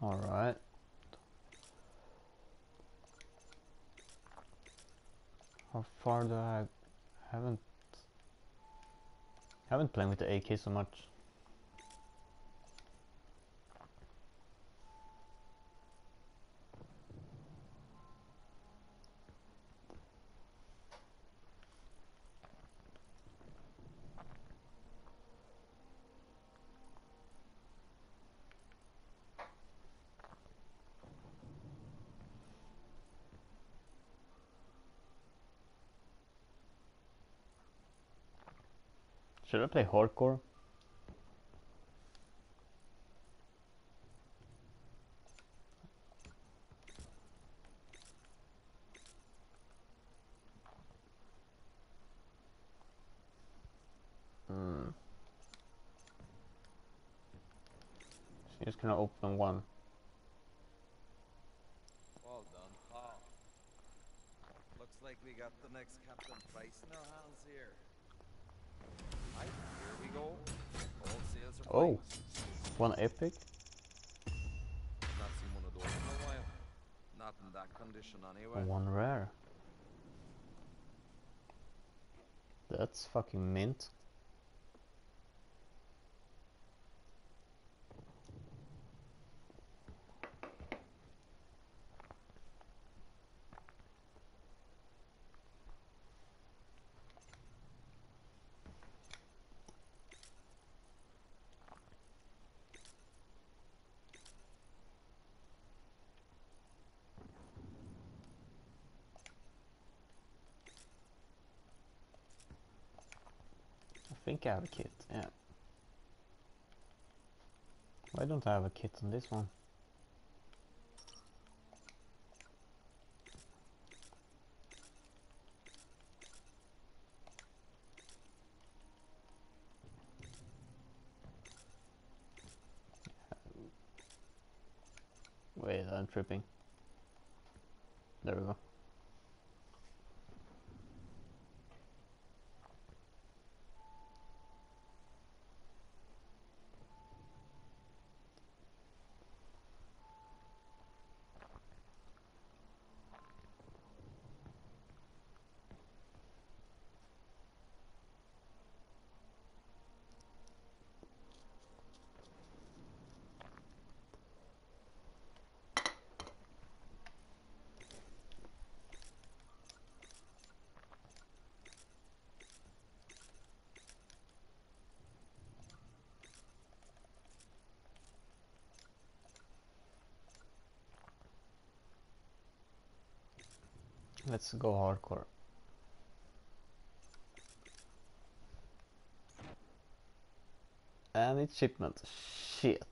Alright. How far do I haven't haven't played with the A K so much. Should I play hardcore? Hmm. She's gonna open one. Well done, pal. Looks like we got the next Captain Price in our hands here. Right, here we go. All sails are Oh, fine. one epic. Not seen one of those in a while. Not in that condition anyway. And one rare. That's fucking mint. I think I have a kit, yeah. Why don't I have a kit on this one? Wait, I'm tripping. There we go. Let's go hardcore. And it's shipment. Shit.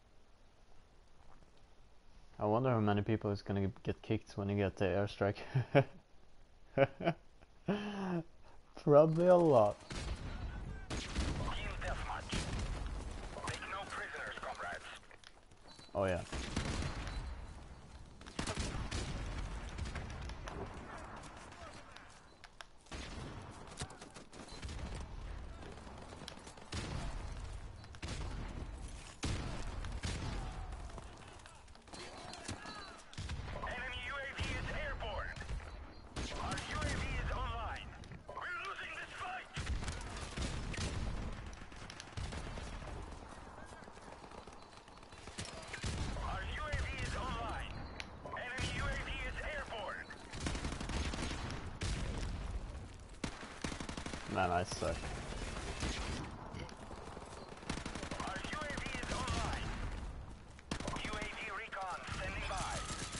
I wonder how many people is gonna get kicked when you get the airstrike. Probably a lot. Team deathmatch. Take no prisoners, comrades. Oh yeah. Enemy U A V is airborne. Our U A V is online. We're losing this fight. Our U A V is online. Enemy U A V is airborne. Man, I suck. Our U A V is online. U A V recon standing by.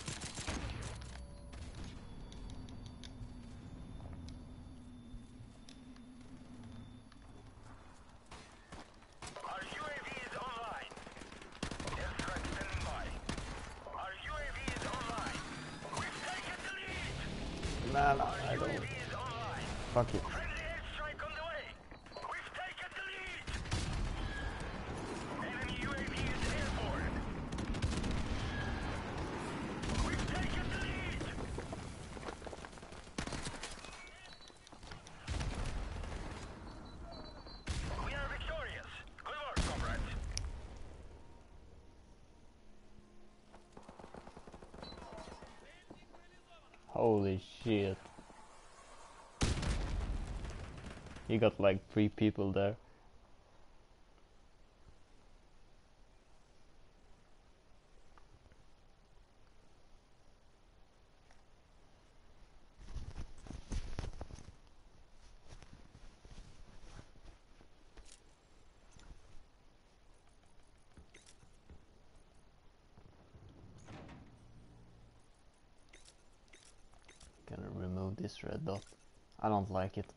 Our U A V is online. Airstrike standing by. Our U A V is online. We've taken the lead. Man, Our I U A V don't. is online. Fuck it. Friendly airstrike on the way. We've taken the lead. Enemy U A V is airborne. We've taken the lead. We are victorious. Good work, comrades. Holy shit. He got like three people there. Gonna remove this red dot. I don't like it.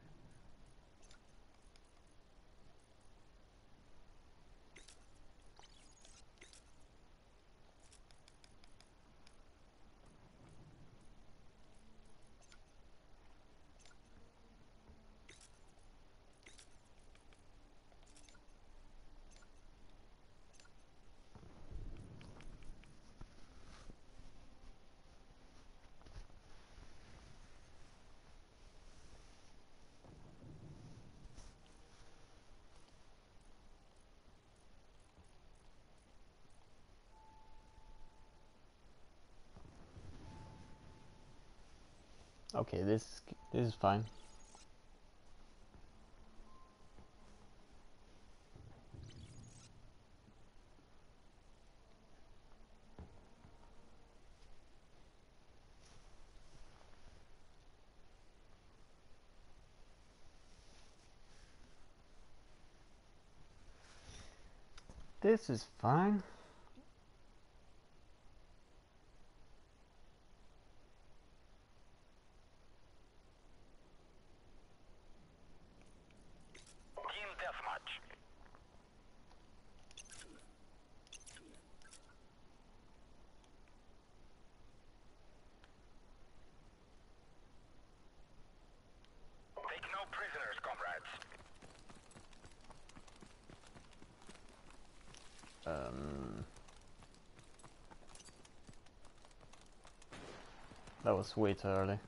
Okay, this this is fine. This is fine. Team deathmatch. Take no prisoners, comrades. Um, that was way too early.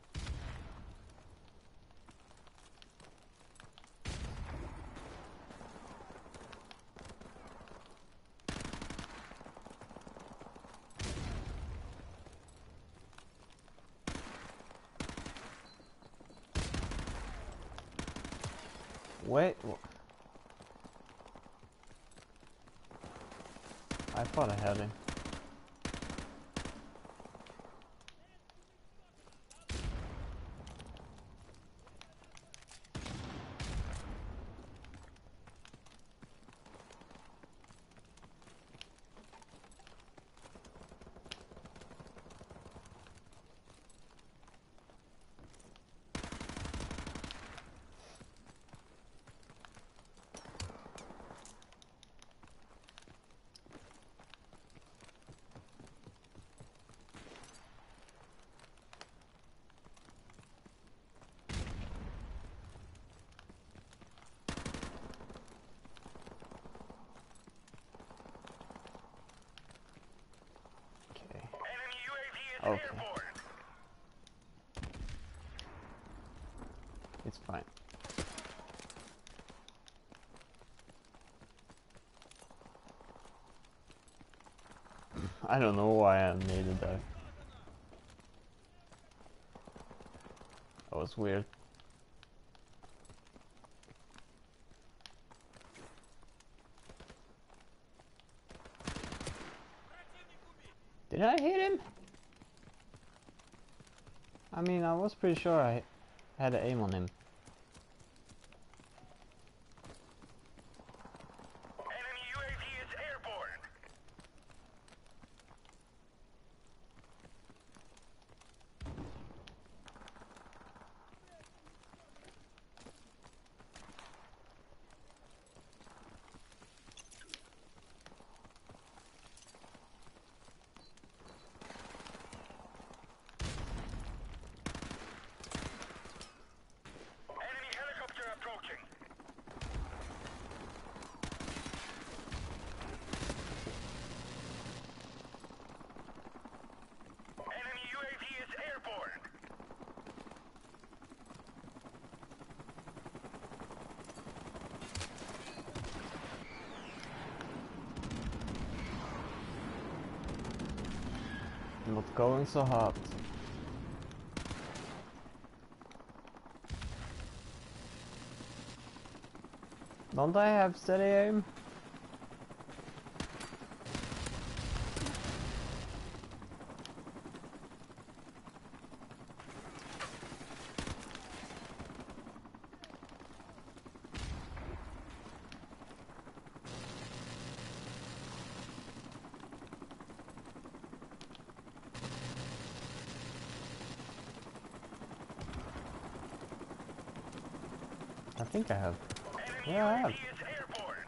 Wait, wh- I thought I had him. Okay. Enemy U A V is Okay. airborne. It's fine. I don't know why I needed that. That was weird. Did I hit him? I mean, I was pretty sure I had an aim on him. Enemy U A V is airborne. Enemy helicopter approaching. Enemy U A V is airborne. Not going so hot. Don't I have steady aim? I think I have. Enemy Yeah, I U A have. V is airborne.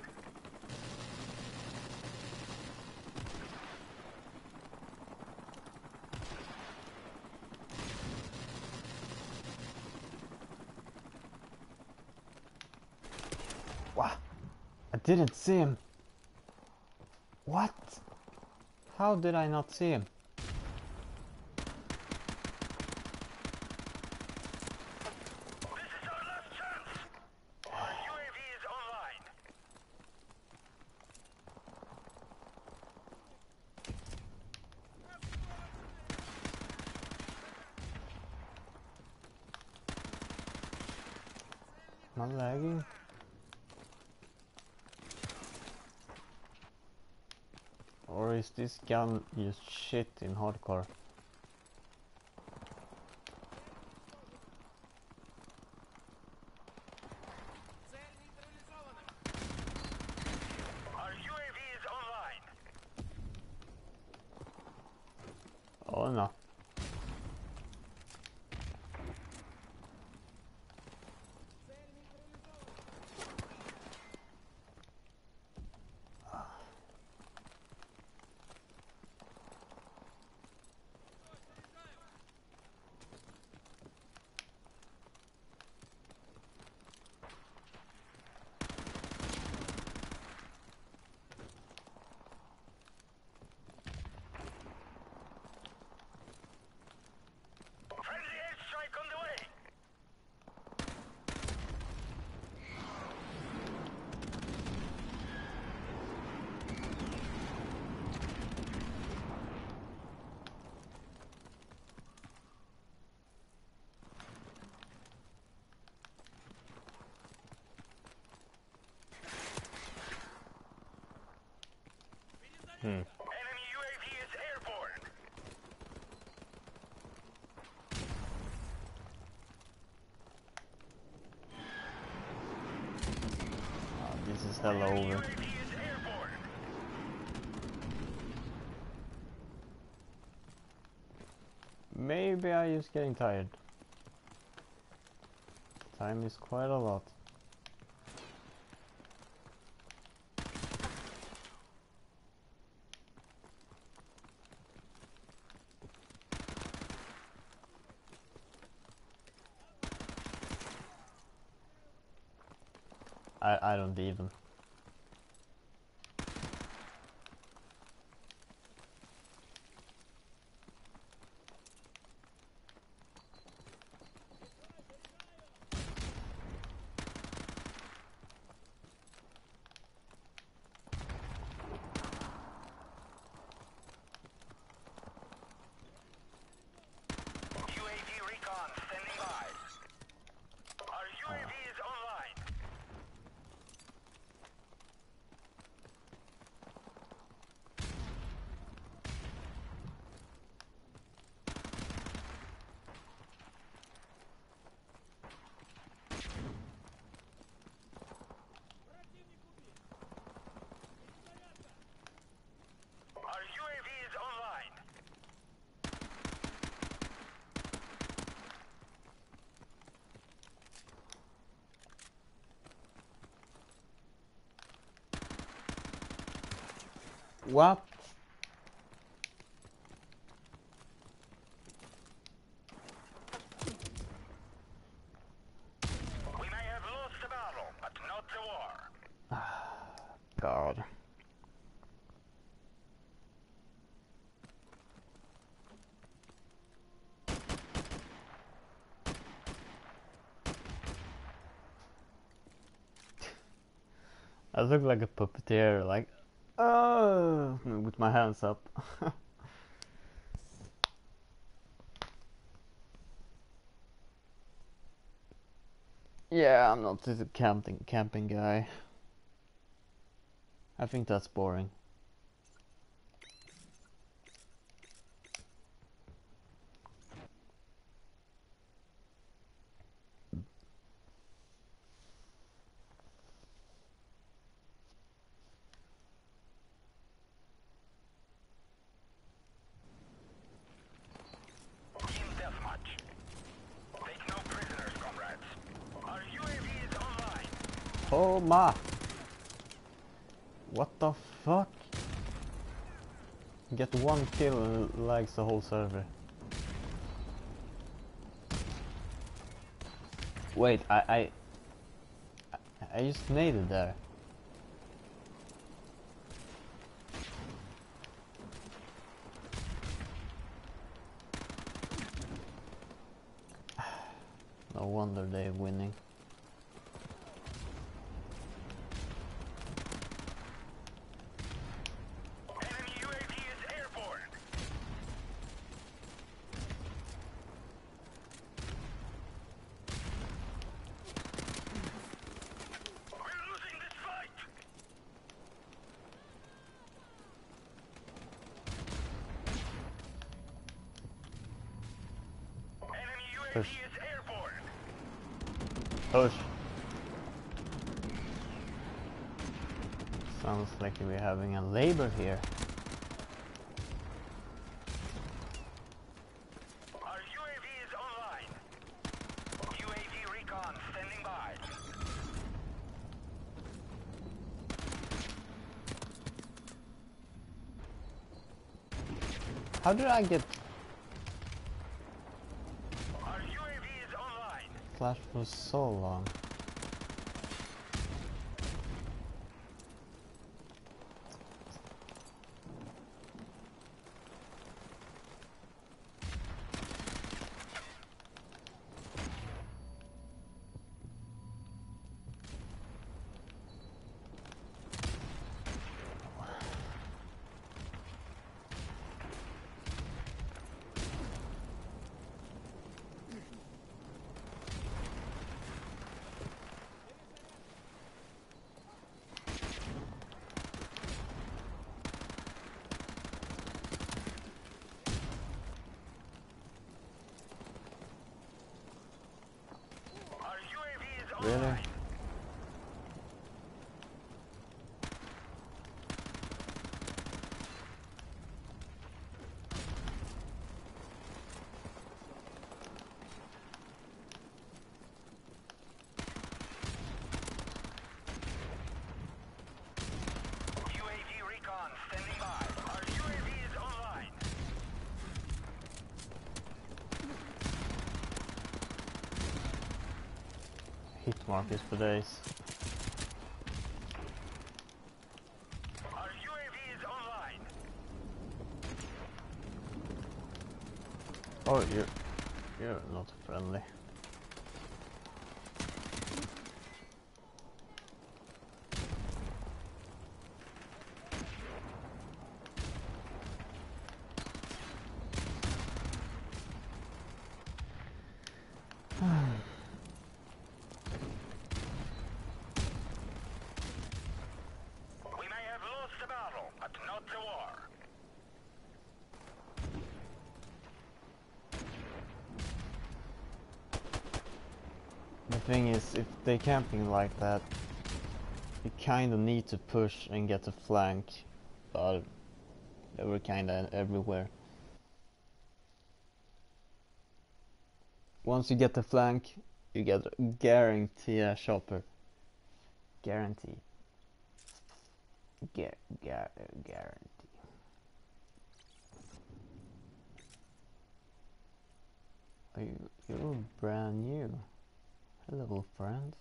Wow. I didn't see him. What? How did I not see him? This is our last chance. Our U A V is online. Am I lagging? Or is this gun just shit in hardcore? Our U A V is online. Oh no. Friendly airstrike on the way. Hmm. Enemy U A V is airborne. Ah, this is hell Enemy over. U A V is airborne. Maybe I just getting tired. Time is quite a lot. I I don't even. U A V recon standing by. Our U A V is online. Our U A V is online. What? We may have lost the battle, but not the war. God. I look like a puppeteer, like, oh, with my hands up. Yeah, I'm not just a camping camping guy. I think that's boring. Team deathmatch. Take no prisoners, comrades. Our U A V is online. Oh ma! What the fuck? Get one kill and it lags the whole server. Wait, I I I just made it there. No wonder they're winning. Enemy U A V is airborne. We're losing this fight. Enemy U A V Push. is airborne. Push. Sounds like we're having a labor here. Our U A V is online. U A V recon standing by. How did I get Our U A V is online. flashed for so long? Our U A V is Really? online. U A V recon standing by. Our U A V is online. Hit markers for days. Our U A V is online. Oh, you're you're not friendly. We may have lost the battle, but not the war. The thing is, if they're camping like that, you kinda need to push and get a flank, but they were kinda everywhere. Once you get the flank, you get guarantee a chopper. Guarantee. Gar gar guarantee. Are you you're brand new? Hello, friends.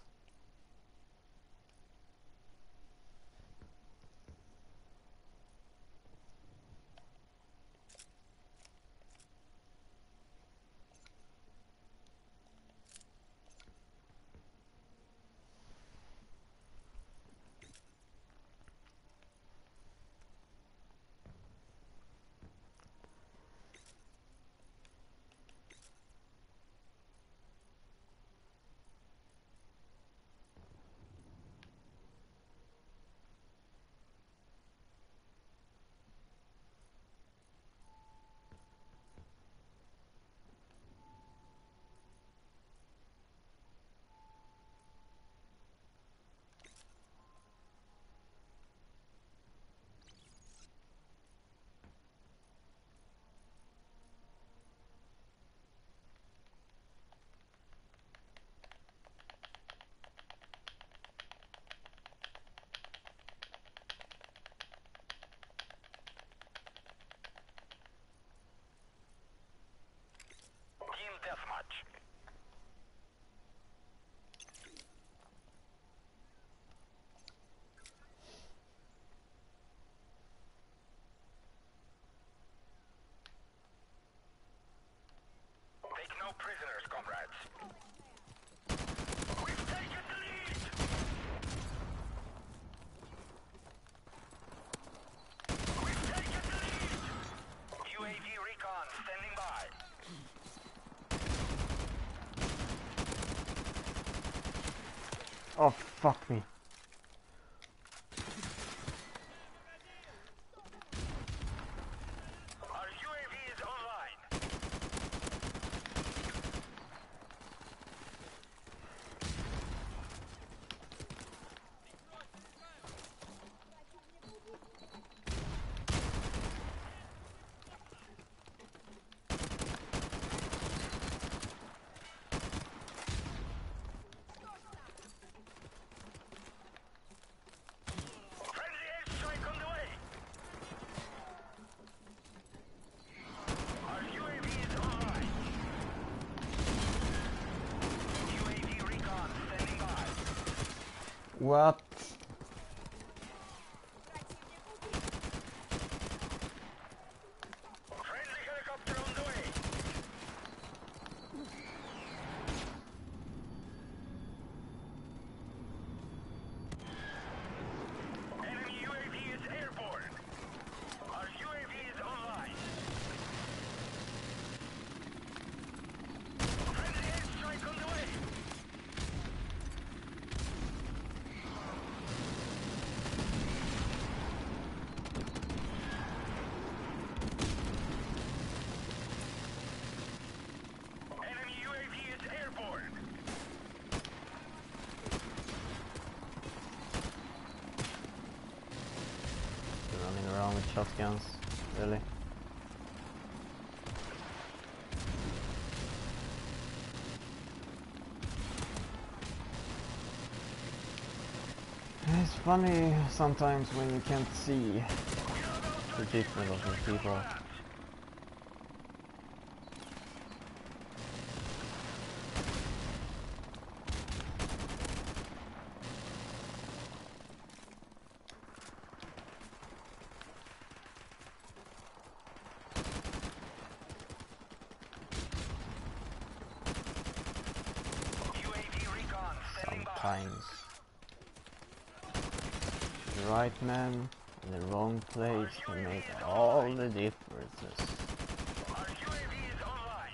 Oh, fuck me. Our U A V is online. Friendly airstrike on the way. Our U A V is online. U A V recon standing by. What? Friendly helicopter on the way. Enemy U A V is airborne. Our U A V is online. Friendly airstrike on the way. Enemy U A V is airborne. Running around with shotguns, really? It's funny sometimes when you can't see the difference of the people. U A V recon standing by. Sometimes the right man in the wrong place can make all the differences. Our U A V is online.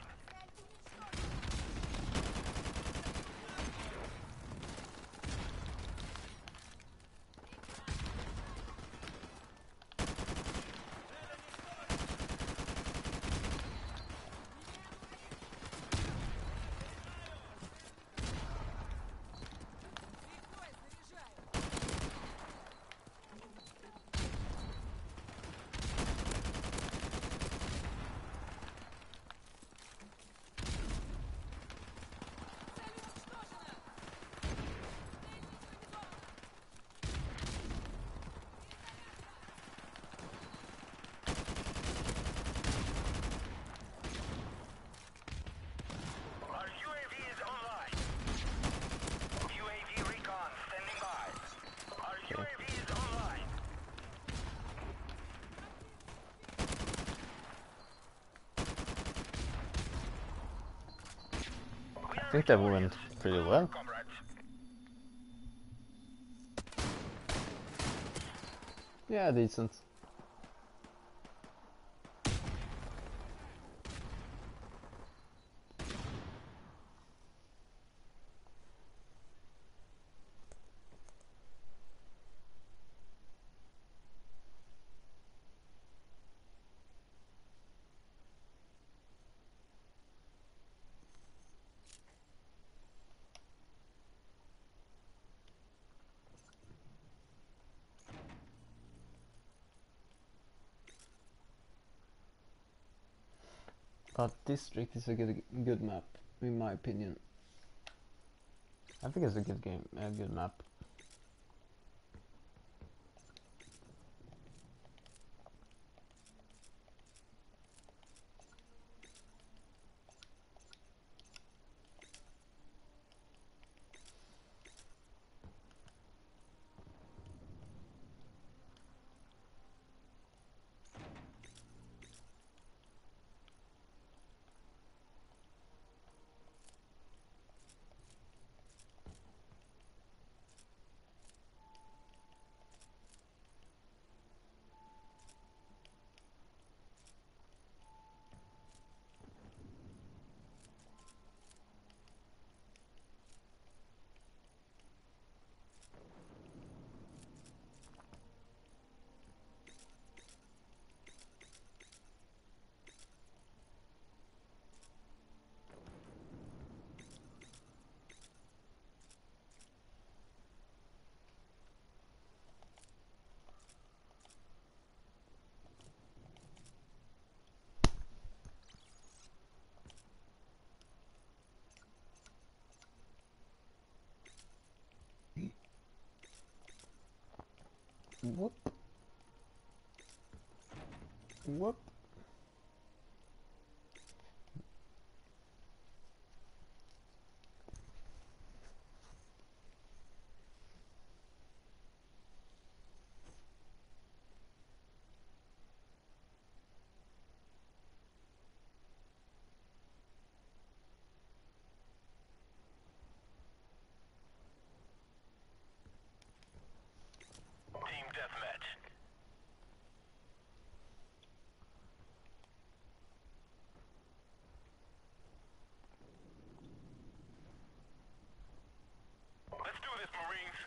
Our U A V is online. U A V recon standing by. Our U A V is online. We I are think that victorious. went pretty well. Comrades. Yeah, decent. But District is a good good map, in my opinion. I think it's a good game, a good map. Whoop. Whoop. Team deathmatch. Let's do this, Marines.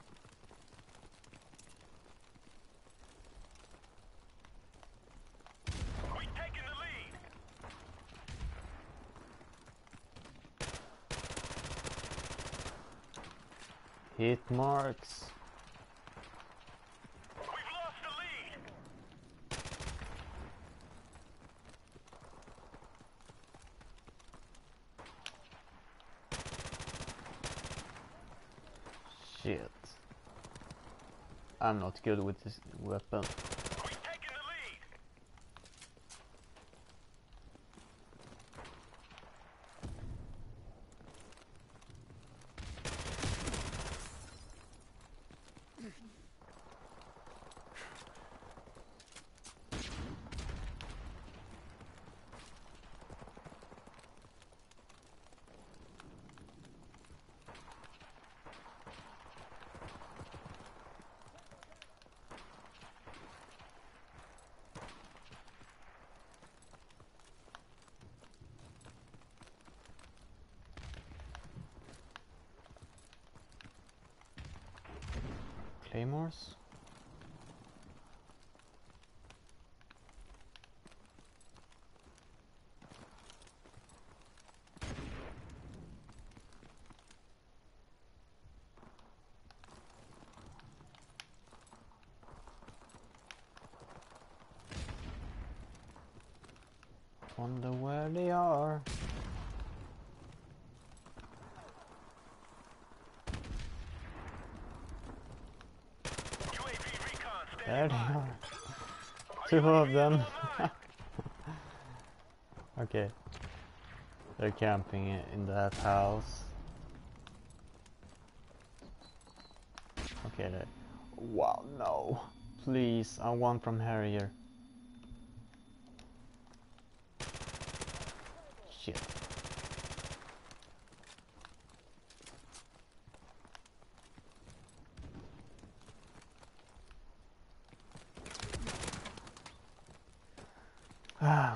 We taking the lead. Hit marks. We've lost the lead. Shit. I'm not good with this weapon. We taking the lead. Claymores? Wonder where they are. U A V recon There standing they by. are. Two of them. Okay. They're camping i- in that house. Okay, there. Wow, no. Please, I want from Harrier. Shit. Ah.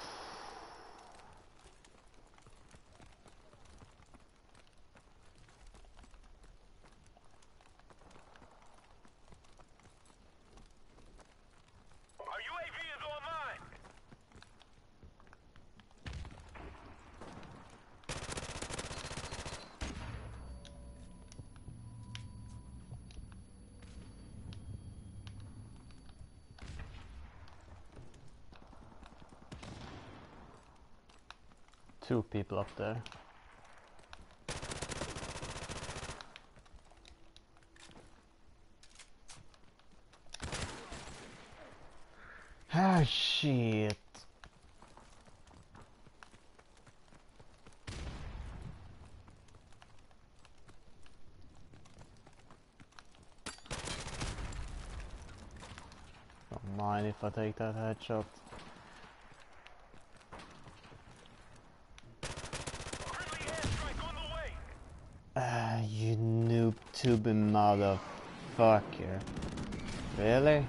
Our U A V is online. Two people up there. Ah, shit. Don't mind if I take that headshot. Friendly airstrike on the way. Ah, you noob tubing motherfucker. Really?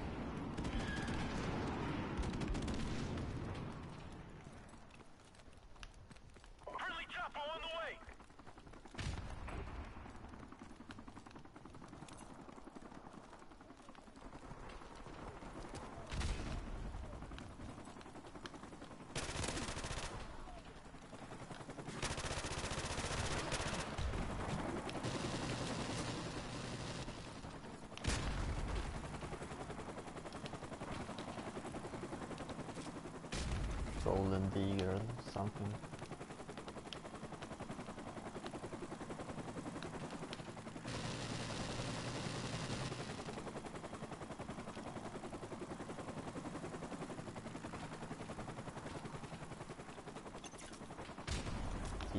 Friendly chopper on the way. Golden Digger or something.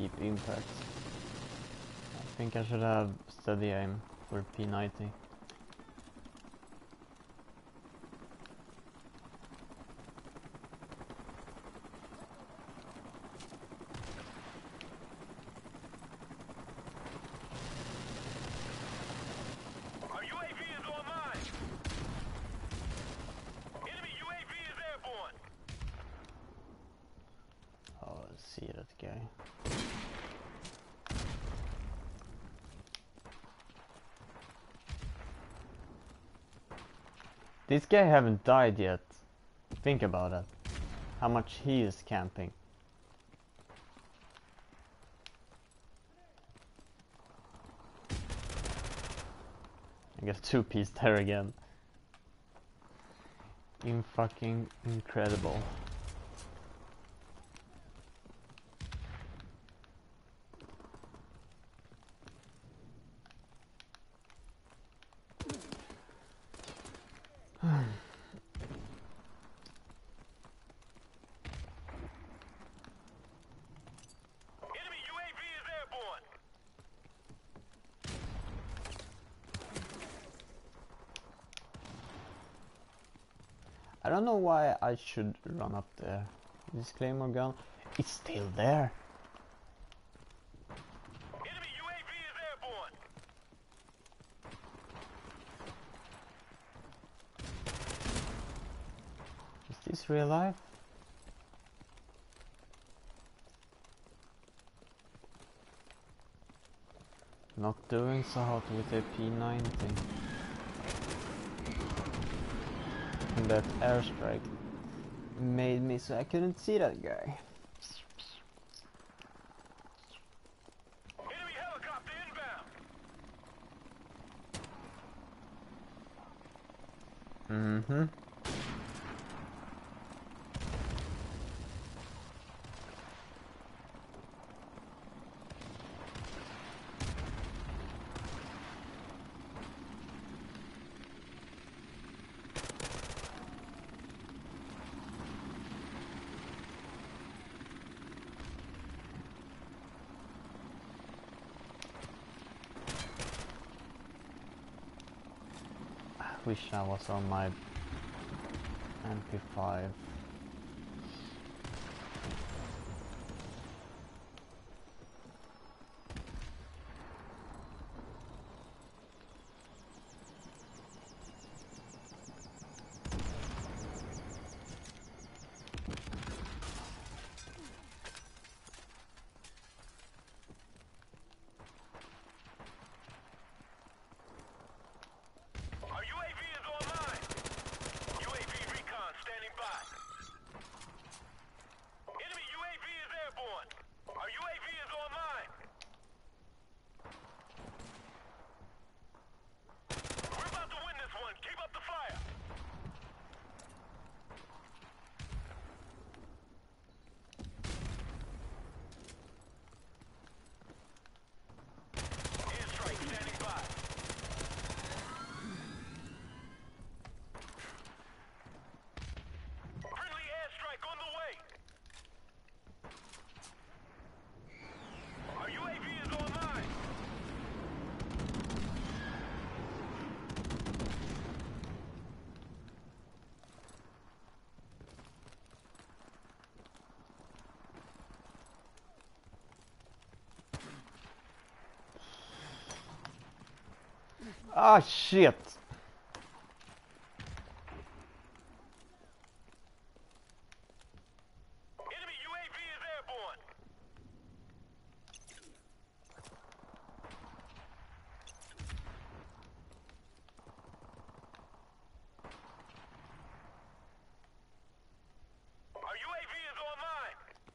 deep impacts. I think I should have steady aim for P ninety. Our U A V is online. Enemy U A V is airborne. Oh, let's see that guy. This guy haven't died yet. Think about it. How much he is camping. I got two piece there again. In fucking incredible. Enemy U A V is airborne. I don't know why I should run up there. This claymore gun, it's still there. Enemy U A V is airborne. Is this real life? Not doing so hot with a P ninety. And that airstrike made me so I couldn't see that guy. Enemy helicopter inbound. Mm-hmm. Wish I was on my M P five. Our U A V is online. U A V recon standing by. Enemy U A V is airborne. Our U A V is online. We're about to win this one. Keep up the fire. Airstrike standing by. Friendly airstrike on the way. Our U A V is online. Ah, shit! Enemy U A V is airborne. Our U A V is online.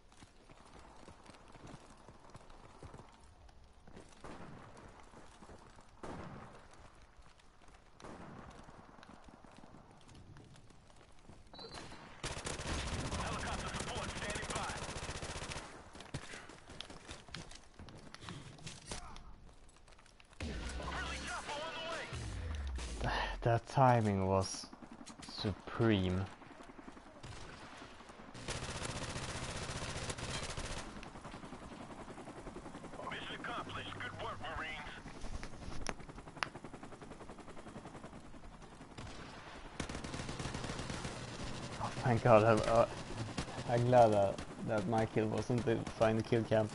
Helicopter support standing by. Friendly chopper on the way. That timing was supreme. Thank God. I'm, uh, I'm glad that, that my kill wasn't the final kill cam.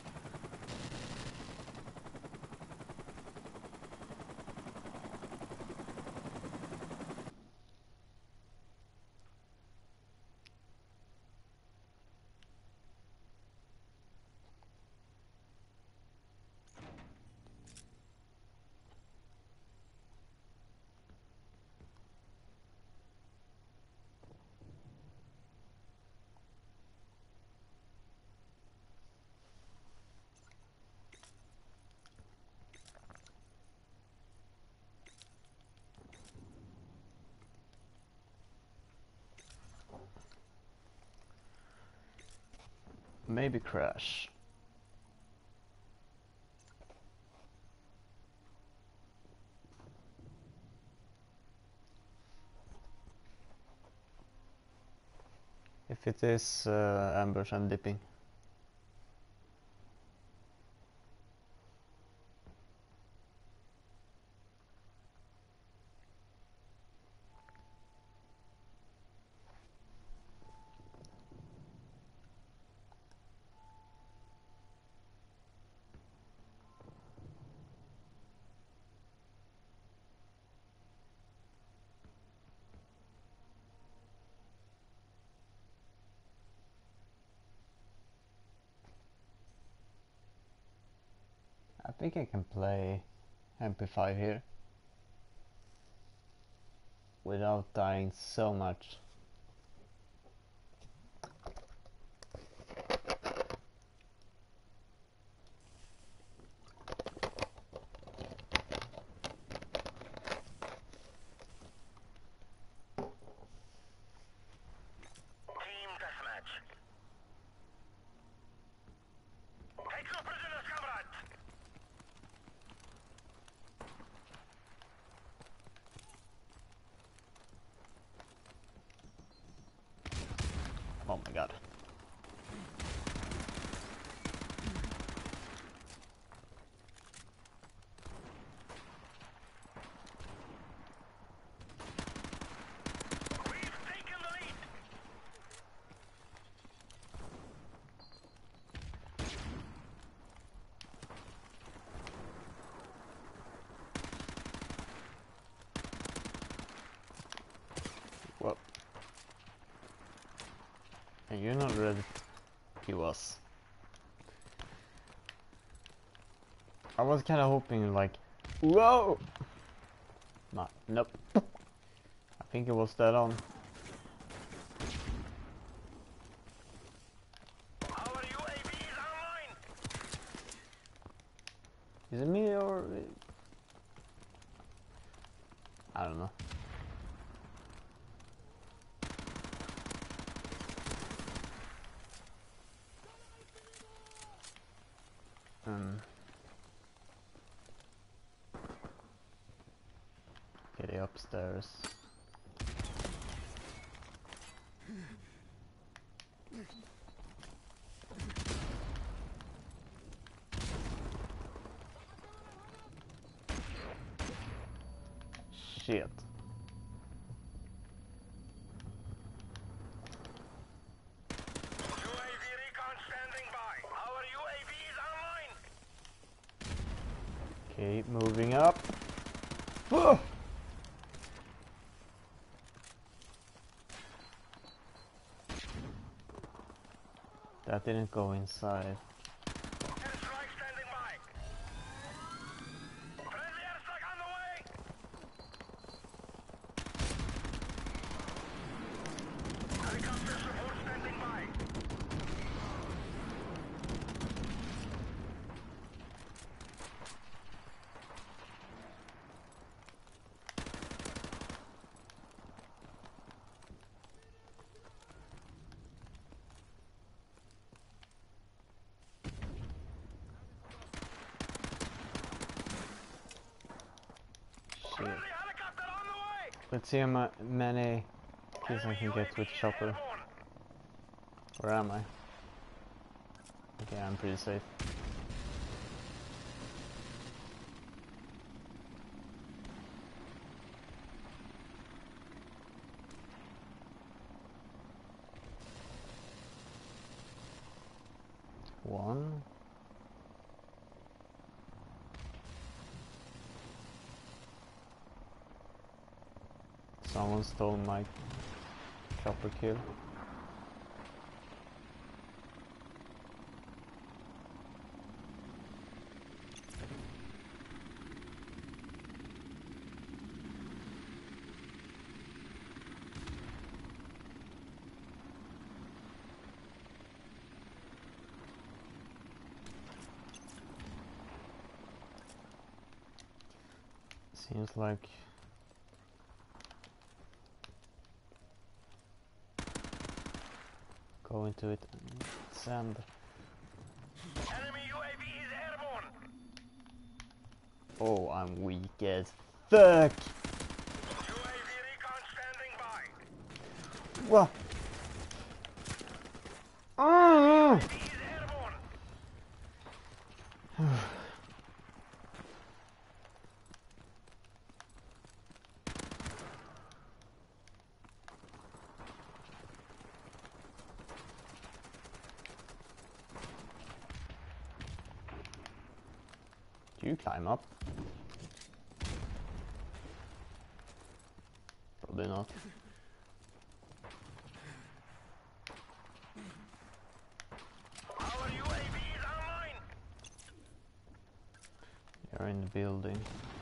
Maybe crash. If it is uh, ambush, I'm dipping. I think I can play M P five here without dying so much. Team deathmatch. Take no prisoners, comrades. Oh my god. We've taken the lead. Well, and you're not ready. He was. I was kind of hoping, like, whoa. Not, nope. I think it was dead on. Our U A V is online. Is it me or I don't know. Um. Okay, upstairs. Shit. U A V recon standing by. Our U A V is online. Okay, moving up. Whoa! That didn't go inside. Airstrike standing by. Friendly airstrike on the way. Helicopter support standing by. Shit. Friendly helicopter on the way. Let's see how ma many kills I can get with chopper. Airborne. Where am I? Okay, I'm pretty safe. one. Someone stole my chopper kill. Seems like go into it and sand. Enemy U A V is airborne. Oh, I'm weak as fuck. U A V recon standing by. Well. Oh. U A V is airborne. Do you climb up? Probably not. Our U A V is online. You're in the building.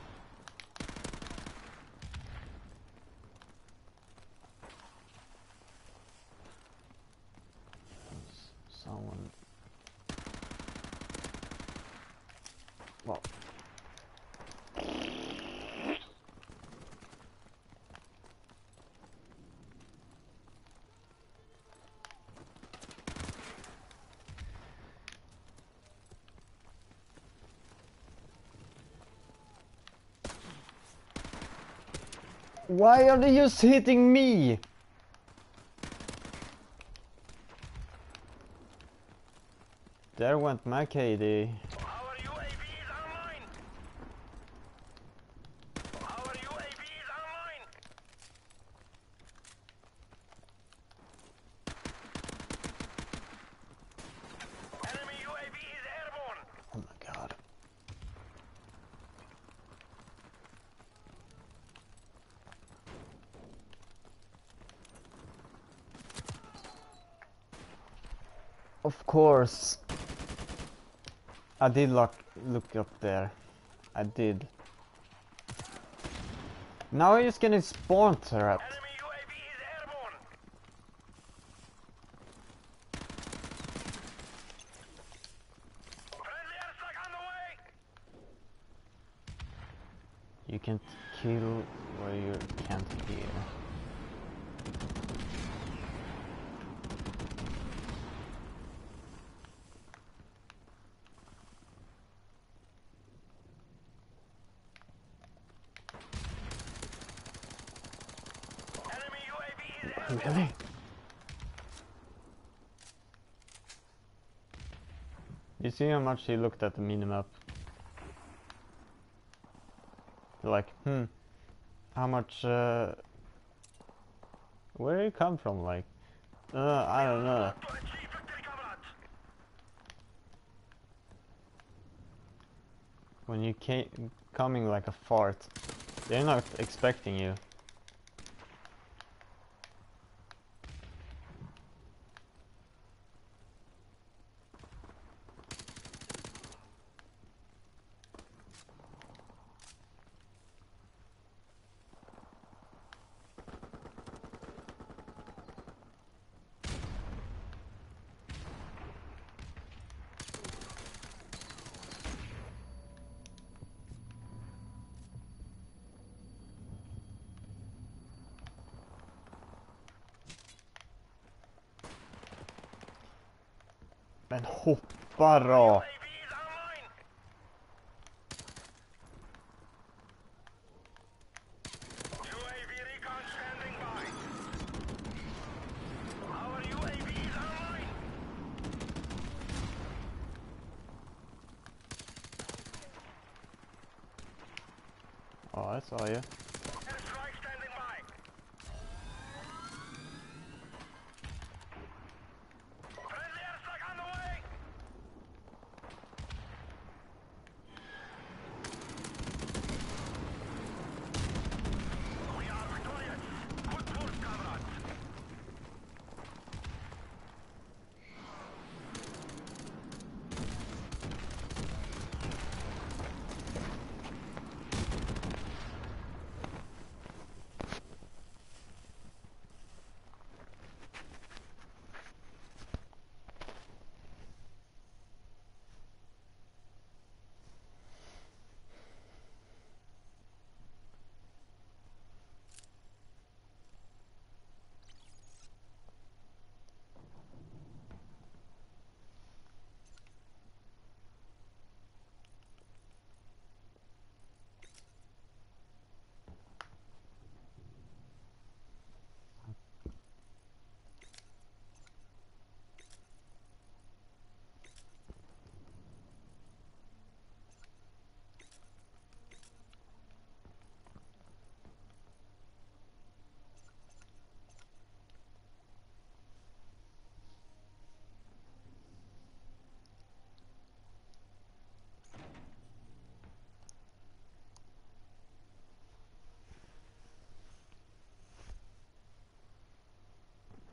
S- Someone. Well. Why are they just hitting me? There went my K D. Our U A V is online. Our U A V is online. Enemy U A V is airborne. Oh my god. Of course. I did look look up there. I did. Now I'm just getting spawn trapped. Enemy U A V is airborne. Friendly airstrike on the way. You can kill where you can't hear. Enemy U A V is airborne. Really? You see how much he looked at the minimap? Like, hmm, how much, uh, where did it come from? Like, uh, I don't know. To achieve victory, comrades. When you came coming like a fart, they're not expecting you. Men hoppa då! U A V is online. U A V recon standing by. Our U A V is online. Oh, I saw you. Airstrike standing by. Friendly airstrike on the way.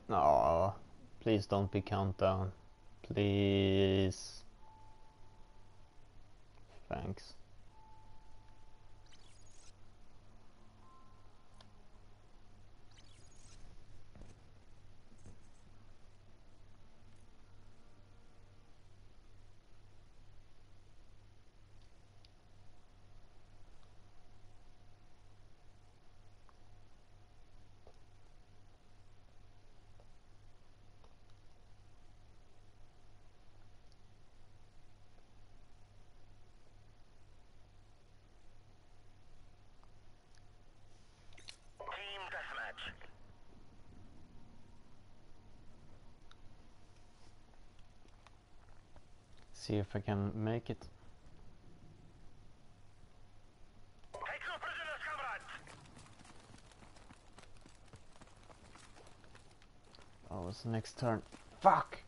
No, please don't be countdown. Please. Thanks. Team deathmatch. See if I can make it. Take no prisoners, comrades. Oh, what's the next turn? Fuck!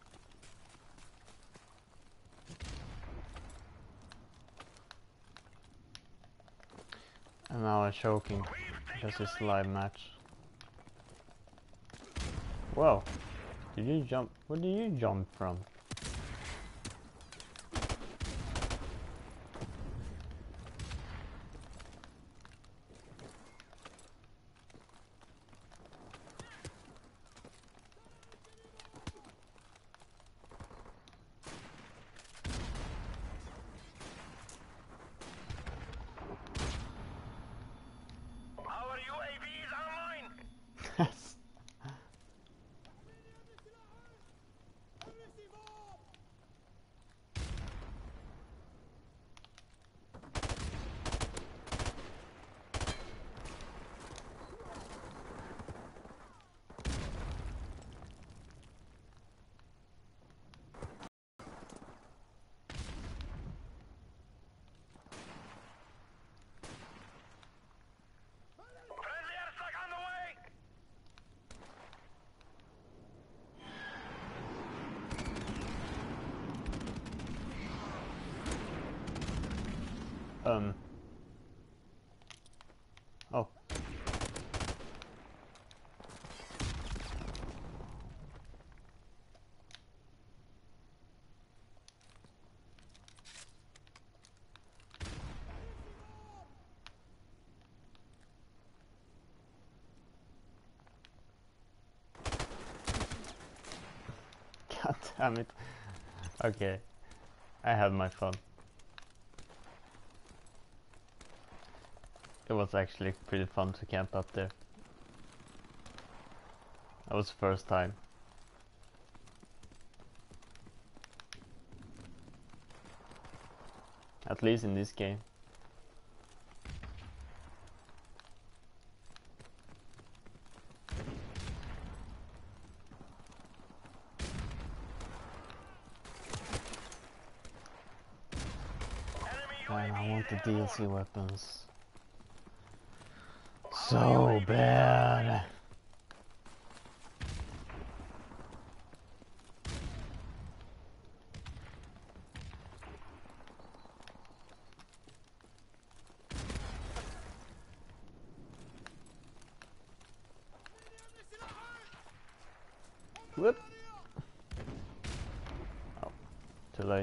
And now I'm choking because it's live match. Whoa! Did you jump? Where did you jump from? Our U A V is online. Yes. Friendly airstrike on the way. Um. Oh. God damn it. Okay. I had my fun. It was actually pretty fun to camp up there. That was the first time. At least in this game. Man, I want the D L C weapons. So bad. Whoop. Oh, too late.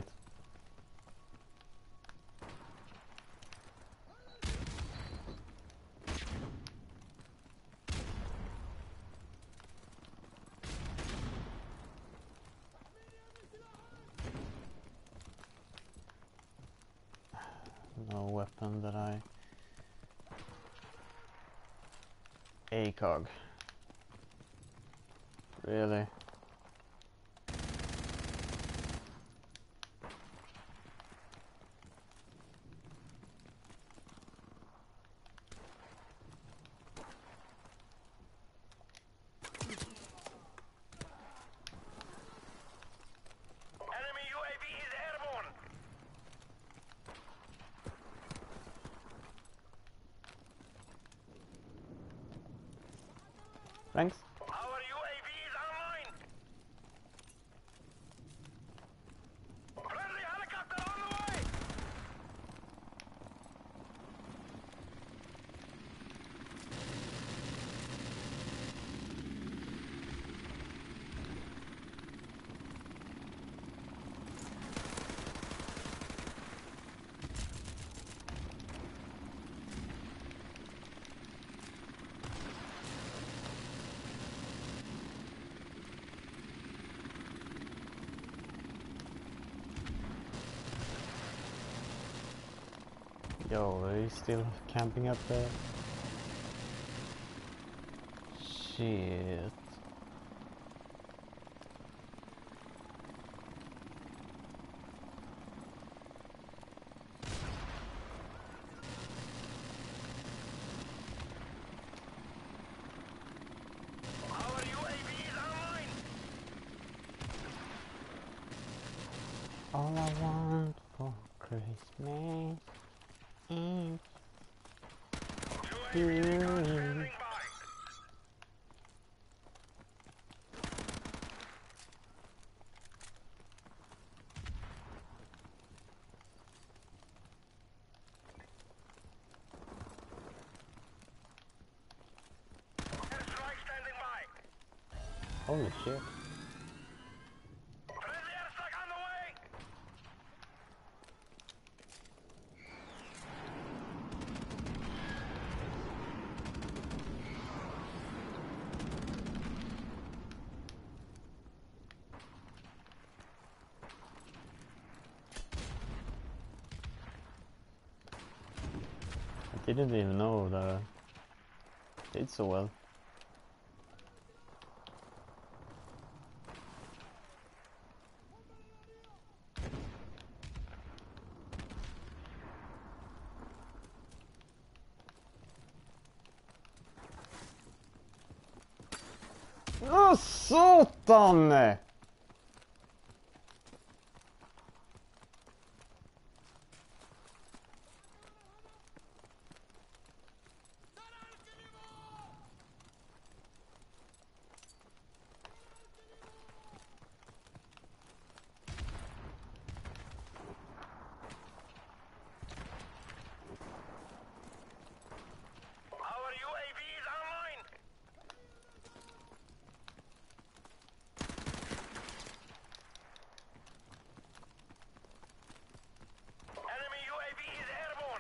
No weapon that I... ACOG. Really? Enemy U A V is airborne. Thanks. Our U A V is online. Friendly helicopter on the way. Yo, are you still camping up there? Shit. Our U A V is online. All I want for Christmas is U A V recon you. standing by. Airstrike standing by. Holy shit. Friendly airstrike on the way. I didn't even know that it did so well. Åh, satan! Our U A V is online. Enemy U A V is airborne.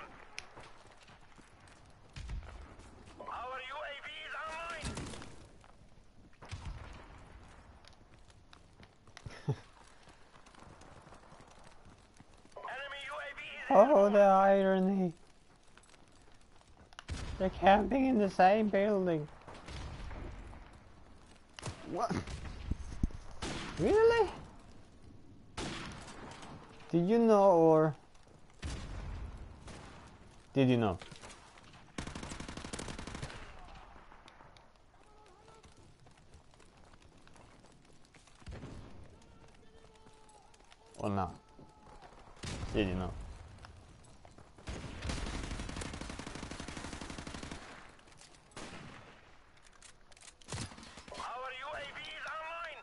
Our U A V is online. Enemy U A V is Oh, airborne. the irony. They're camping in the same building. What? Really? Did you know, or did you know? Or not? Did you know? Our U A V is online.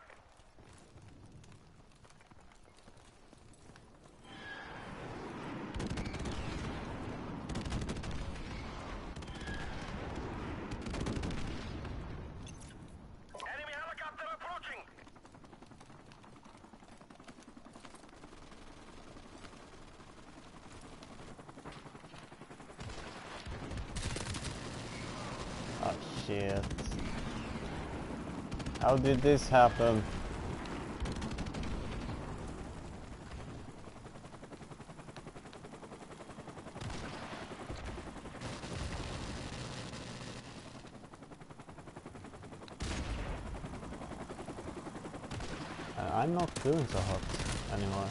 Enemy helicopter approaching. Oh shit. How did this happen? I- I'm not doing so hot anymore.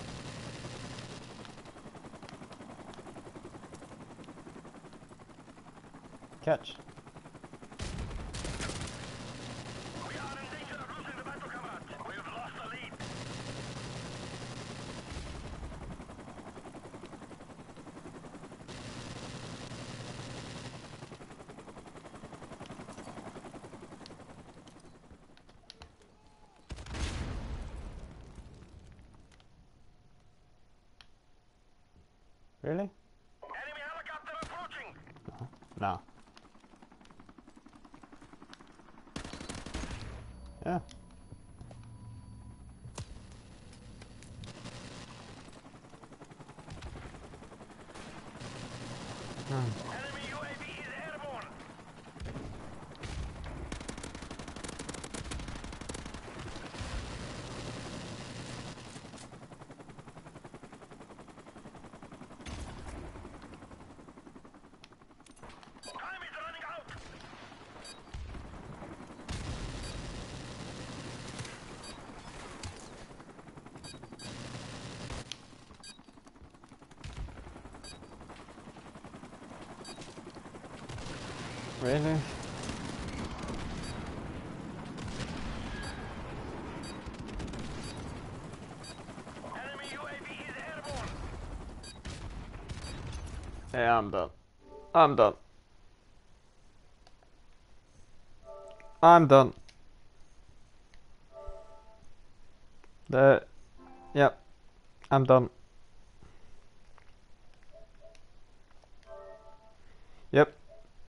Catch. We are in danger of losing the battle, comrade. We have lost the lead. Really? Enemy helicopter approaching. No. Yeah. Hmm. Enemy U A V is airborne. Really? Enemy U A V is airborne. Yeah, I'm done. I'm done. I'm done. The, yep, I'm done. Yep.